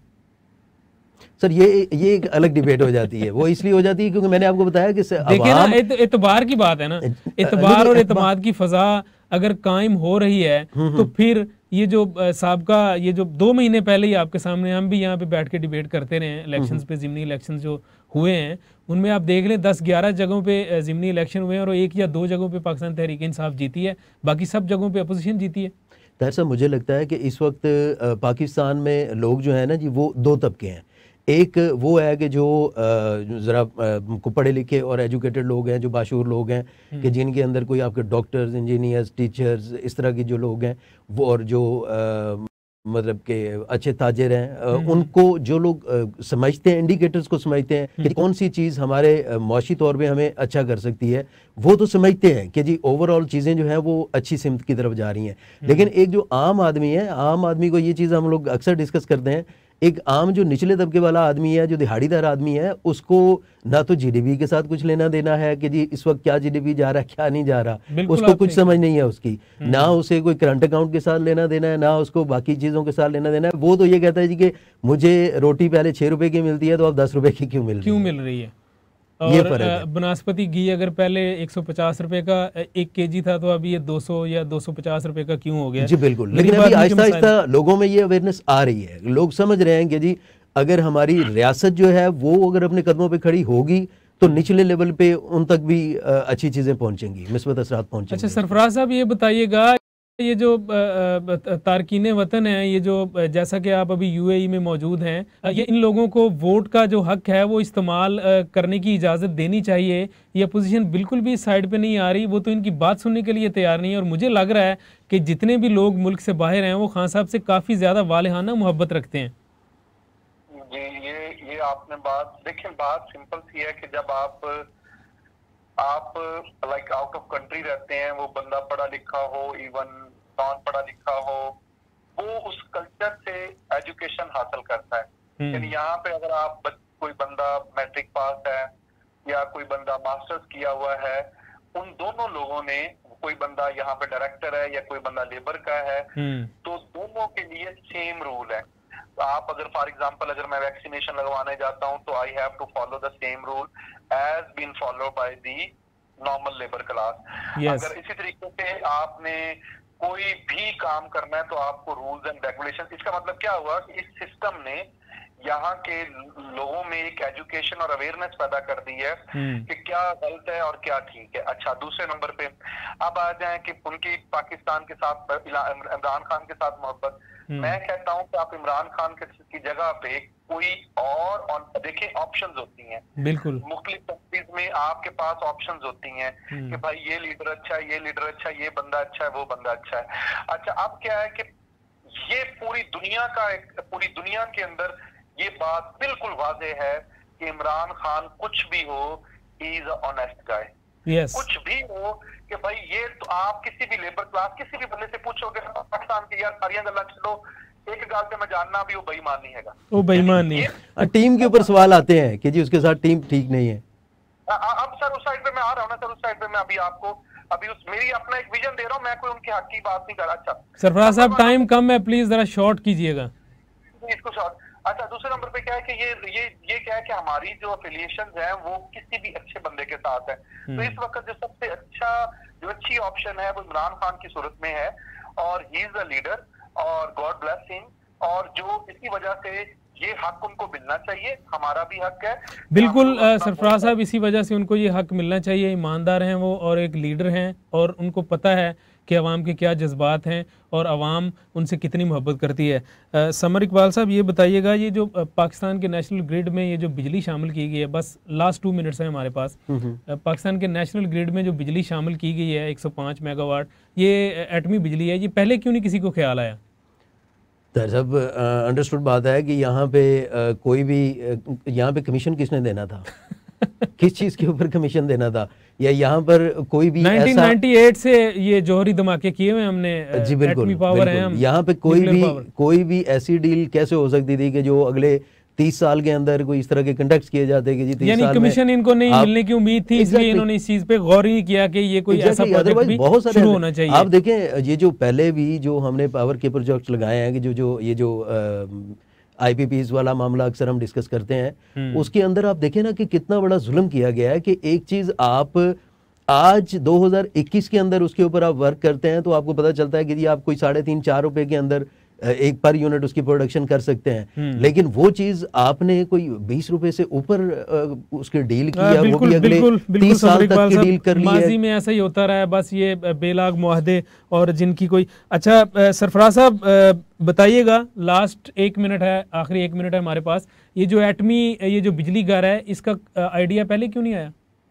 C: सर ये ये एक अलग डिबेट हो जाती है। वो इसलिए हो जाती है क्योंकि मैंने आपको बताया कि
A: देखिए ना, एतबार की बात है ना, एतबार और एतमाद की फजा अगर कायम हो रही है तो फिर ये जो साबका ये जो दो महीने पहले ही आपके सामने हम भी यहाँ पे बैठ के डिबेट करते रहे इलेक्शंस पे, ज़िमनी इलेक्शंस जो हुए हैं उनमें आप देख लें दस ग्यारह जगहों पे ज़िमनी इलेक्शन हुए हैं और एक या दो जगहों पे पाकिस्तान तहरीक इंसाफ जीती है, बाकी सब जगहों पे अपोजिशन जीती है।
C: ताहिर साहब मुझे लगता है कि इस वक्त पाकिस्तान में लोग जो है ना जी, वो दो तबके हैं। एक वो है कि जो ज़रा को पढ़े लिखे और एजुकेटेड लोग हैं, जो बाशूर लोग हैं, कि जिनके अंदर कोई आपके डॉक्टर्स, इंजीनियर्स, टीचर्स, इस तरह की जो लोग हैं वो, और जो आ, मतलब के अच्छे ताजिर हैं, उनको जो लोग आ, समझते हैं, इंडिकेटर्स को समझते हैं कि कौन सी चीज़ हमारे माशी तौर पे हमें अच्छा कर सकती है, वो तो समझते हैं कि जी ओवरऑल चीज़ें जो हैं वो अच्छी सिमत की तरफ जा रही हैं। लेकिन एक जो आम आदमी है, आम आदमी को ये चीज़ हम लोग अक्सर डिस्कस करते हैं, एक आम जो निचले तबके वाला आदमी है, जो दिहाड़ीदार आदमी है, उसको ना तो जीडीपी के साथ कुछ लेना देना है कि जी इस वक्त क्या जीडीपी जा रहा है, क्या नहीं जा रहा, उसको कुछ समझ नहीं है उसकी, ना उसे कोई करंट अकाउंट के साथ लेना देना है, ना उसको बाकी चीज़ों के साथ लेना देना है। वो तो ये कहता है जी कि मुझे रोटी पहले छः रुपए की मिलती है तो अब दस रुपए की क्यों मिल रही
A: क्यों मिल रही है। और बनास्पति घी अगर पहले एक सौ पचास रुपए का एक केजी था तो अभी ये दो सौ या दो सौ पचास रुपए का क्यों हो गया।
C: जी बिल्कुल, लेकिन अभी आहिस्ता आहिस्ता लोगों में ये अवेयरनेस आ रही है, लोग समझ रहे हैं कि जी अगर हमारी रियासत जो है वो अगर अपने कदमों पे खड़ी होगी तो निचले लेवल पे उन तक भी अच्छी चीज़ें पहुंचेंगी, मिसबत असरात पहुंचेंगे।
A: अच्छा सरफराज साहब ये बताइएगा, ये जो तारकीन वतन है, ये जो जैसा कि आप अभी यूएई में मौजूद हैं, ये इन लोगों को वोट का जो हक है वो इस्तेमाल करने की इजाज़त देनी चाहिए। ये अपोजिशन बिल्कुल भी साइड पे नहीं आ रही, वो तो इनकी बात सुनने के लिए तैयार नहीं है। और मुझे लग रहा है कि जितने भी लोग मुल्क से बाहर हैं वो खान साहब से काफ़ी ज़्यादा वालिहाना मोहब्बत रखते हैं।
B: जी ये ये आपने बात देखिए, बात सिंपल सी है कि जब आप आप लाइक आउट ऑफ कंट्री रहते हैं, वो बंदा पढ़ा लिखा हो, इवन नॉन पढ़ा लिखा हो, वो उस कल्चर से एजुकेशन हासिल करता है। यानी यहाँ पे अगर आप कोई बंदा मैट्रिक पास है या कोई बंदा मास्टर्स किया हुआ है, उन दोनों लोगों ने, कोई बंदा यहाँ पे डायरेक्टर है या कोई बंदा लेबर का है, तो दोनों के लिए सेम रूल है। आप अगर फॉर एग्जांपल अगर मैं वैक्सीनेशन लगवाने जाता हूं तो I have to follow the same rule as been followed by the normal labour class. अगर इसी तरीके से आपने कोई भी काम करना है तो आपको रूल्स एंड रेगुलेशन, इसका मतलब क्या हुआ कि इस सिस्टम ने यहाँ के लोगों में एक एजुकेशन और अवेयरनेस पैदा कर दी है कि क्या गलत है और क्या ठीक है। अच्छा, दूसरे नंबर पे अब आ जाए कि उनकी पाकिस्तान के साथ, इमरान खान के साथ मोहब्बत। मैं कहता हूं कि आप इमरान खान की जगह पे कोई और देखिए, ऑप्शंस होती हैं
A: बिल्कुल,
B: मुख्तलिफ कंट्रीज में आपके पास ऑप्शंस होती हैं कि भाई ये लीडर अच्छा है, ये लीडर अच्छा है, ये बंदा अच्छा है, वो बंदा अच्छा है। अच्छा, अब क्या है कि ये पूरी दुनिया का एक पूरी दुनिया के अंदर ये बात बिल्कुल वाज़ेह है कि इमरान खान कुछ भी हो, he is a honest guy.
A: Yes.
B: कुछ भी हो कि भाई ये तो आप किसी भी लेबर क्लास, किसी भी बंदे से पूछोगे पाकिस्तान की यार सारियां गल्लां चलो, एक गाल पे मैं जानना भी वो बेईमान नहीं हैगा,
A: वो बेईमान नहीं है।
C: टीम के ऊपर सवाल आते हैं कि जी उसके साथ टीम ठीक नहीं है।
B: अब सर उस साइड पे मैं आ रहा हूँ ना सर, उस साइड पे मैं अभी आपको अभी उस मेरी अपना एक विजन दे रहा हूँ, मैं कोई उनके हक की बात नहीं कर रहा। अच्छा
A: सरफराज साहब टाइम कम है, प्लीज जरा शॉर्ट कीजिएगा
B: इसको शॉर्ट। अच्छा, दूसरे नंबर पे क्या है कि ये ये ये क्या है कि हमारी जो एफिलिएशंस हैं वो किसी भी अच्छे बंदे के साथ है। तो इस वक्त जो सबसे अच्छा जो अच्छी ऑप्शन है वो इमरान खान की सूरत में है, और ही इज अ लीडर और गॉड ब्लेस हिम, और जो इसी वजह से ये हक उनको मिलना चाहिए, हमारा भी हक है।
A: बिल्कुल सरफराज साहब, इसी वजह से उनको ये हक मिलना चाहिए। ईमानदार हैं वो और एक लीडर हैं, और उनको पता है कि अवाम के क्या जज्बात हैं और अवाम उनसे कितनी मोहब्बत करती है। आ, समर इकबाल साहब ये बताइएगा, ये जो पाकिस्तान के नेशनल ग्रिड में ये जो बिजली शामिल की गई है, बस लास्ट टू मिनट्स हैं हमारे पास, पाकिस्तान के नेशनल ग्रिड में जो बिजली शामिल की गई है एक सौ पाँच मेगावाट, ये एटमी बिजली है, ये पहले क्यों नहीं किसी को ख्याल आया?
C: सब अंडरस्टूड बात है कि यहाँ पे आ, कोई भी यहाँ पे कमीशन किसने देना था किस चीज़ के ऊपर कमीशन देना था, या यहाँ पर कोई भी
A: नाइनटीन नाइंटी एट से ये जौहरी धमाके किए हुए हमने,
C: जी बिल्कुल,
A: पावर है हम,
C: यहाँ पे कोई भी कोई भी ऐसी डील कैसे हो सकती थी कि जो अगले तीस साल के अंदर कोई इस तरह के कंडक्ट किए जाते कि जी तीस
A: यानी
C: साल
A: कमीशन इनको नहीं मिलने की उम्मीद थी, इसलिए इन्होंने इस चीज पे गौर ही नहीं किया कि ये कोई ऐसा प्रोजेक्ट भी
C: बहुत सारे
A: शुरू होना चाहिए।
C: आप देखें ये जो पहले भी जो हमने पावर के प्रोजेक्ट लगाए हैं कि जो जो ये जो आईपीपीज वाला मामला अक्सर हम डिस्कस करते हैं, उसके अंदर आप देखें ना कि कितना बड़ा जुल्म किया गया है कि एक चीज आप आज दो हज़ार इक्कीस के अंदर उसके ऊपर आप वर्क करते हैं तो आपको पता चलता है कि जी आप कोई साढ़े तीन चार रुपए के अंदर एक पर यूनिट उसकी प्रोडक्शन कर सकते हैं, लेकिन वो चीज आपने कोई बीस रुपए से ऊपर उसकी डील की है, वो भी अगले तीस साल तक की डील कर ली है।
A: माजी में ऐसा ही होता रहा है, बस ये बेलाग मुआहदे और जिनकी कोई। अच्छा सरफराज साहब बताइएगा, लास्ट एक मिनट है, आखिरी एक मिनट है हमारे पास, ये जो एटमी ये जो बिजली घर है इसका आइडिया पहले क्यों नहीं आया?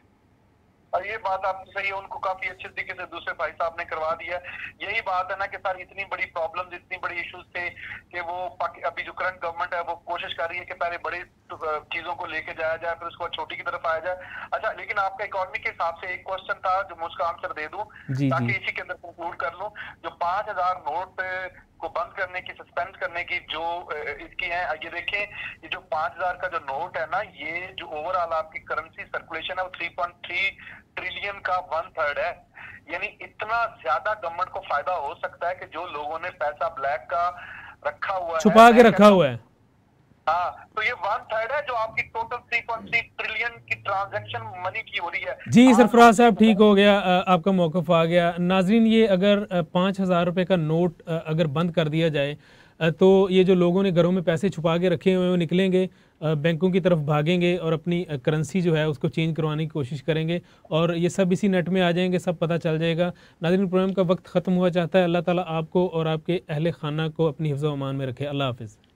B: और ये बात आपकी सही है, उनको काफी अच्छे तरीके से दूसरे भाई साहब ने करवा दिया। यही बात है ना कि सर इतनी बड़ी प्रॉब्लम्स, इतनी बड़ी इश्यूज थे कि वो अभी जो करंट गवर्नमेंट है वो कोशिश कर रही है कि पहले बड़ी चीजों को लेके जाया जाए, फिर उसको छोटी की तरफ आया जाए। अच्छा, लेकिन आपका इकोनॉमी के हिसाब से एक क्वेश्चन था जो मैं उसका आंसर दे दूं ताकि इसी के अंदर कंक्लूड कर लूं। जो पांच हजार नोट को बंद करने की, सस्पेंड करने की जो इसकी है, ये देखें ये जो पांच हजार का जो नोट है ना, ये जो ओवरऑल आपकी करेंसी सर्कुलेशन है वो थ्री पॉइंट थ्री ट्रिलियन का वन थर्ड है। यानी इतना ज्यादा गवर्नमेंट को फायदा हो सकता है कि जो लोगों ने पैसा ब्लैक का रखा हुआ है,
A: छुपा के रखा हुआ है,
B: हाँ, तो ये वन थर्ड है जो आपकी total three point three trillion की ट्रांजैक्शन मनी की हो रही है।
A: जी सरफराज साहब ठीक हो गया, आपका मौक़िफ़ आ गया। नाजरीन, ये अगर पाँच हज़ार रुपये का नोट अगर बंद कर दिया जाए तो ये जो लोगों ने घरों में पैसे छुपा के रखे हुए हैं वो निकलेंगे, बैंकों की तरफ भागेंगे और अपनी करेंसी जो है उसको चेंज करवाने की कोशिश करेंगे और ये सब इसी नेट में आ जाएंगे, सब पता चल जाएगा। नाज़रीन, प्रोग्राम का वक्त ख़त्म हुआ चाहता है। अल्लाह ताला आपको और आपके अहले खाना को अपनी हिफ्ज़ व अमान में रखे। अल्लाह हाफ़िज़।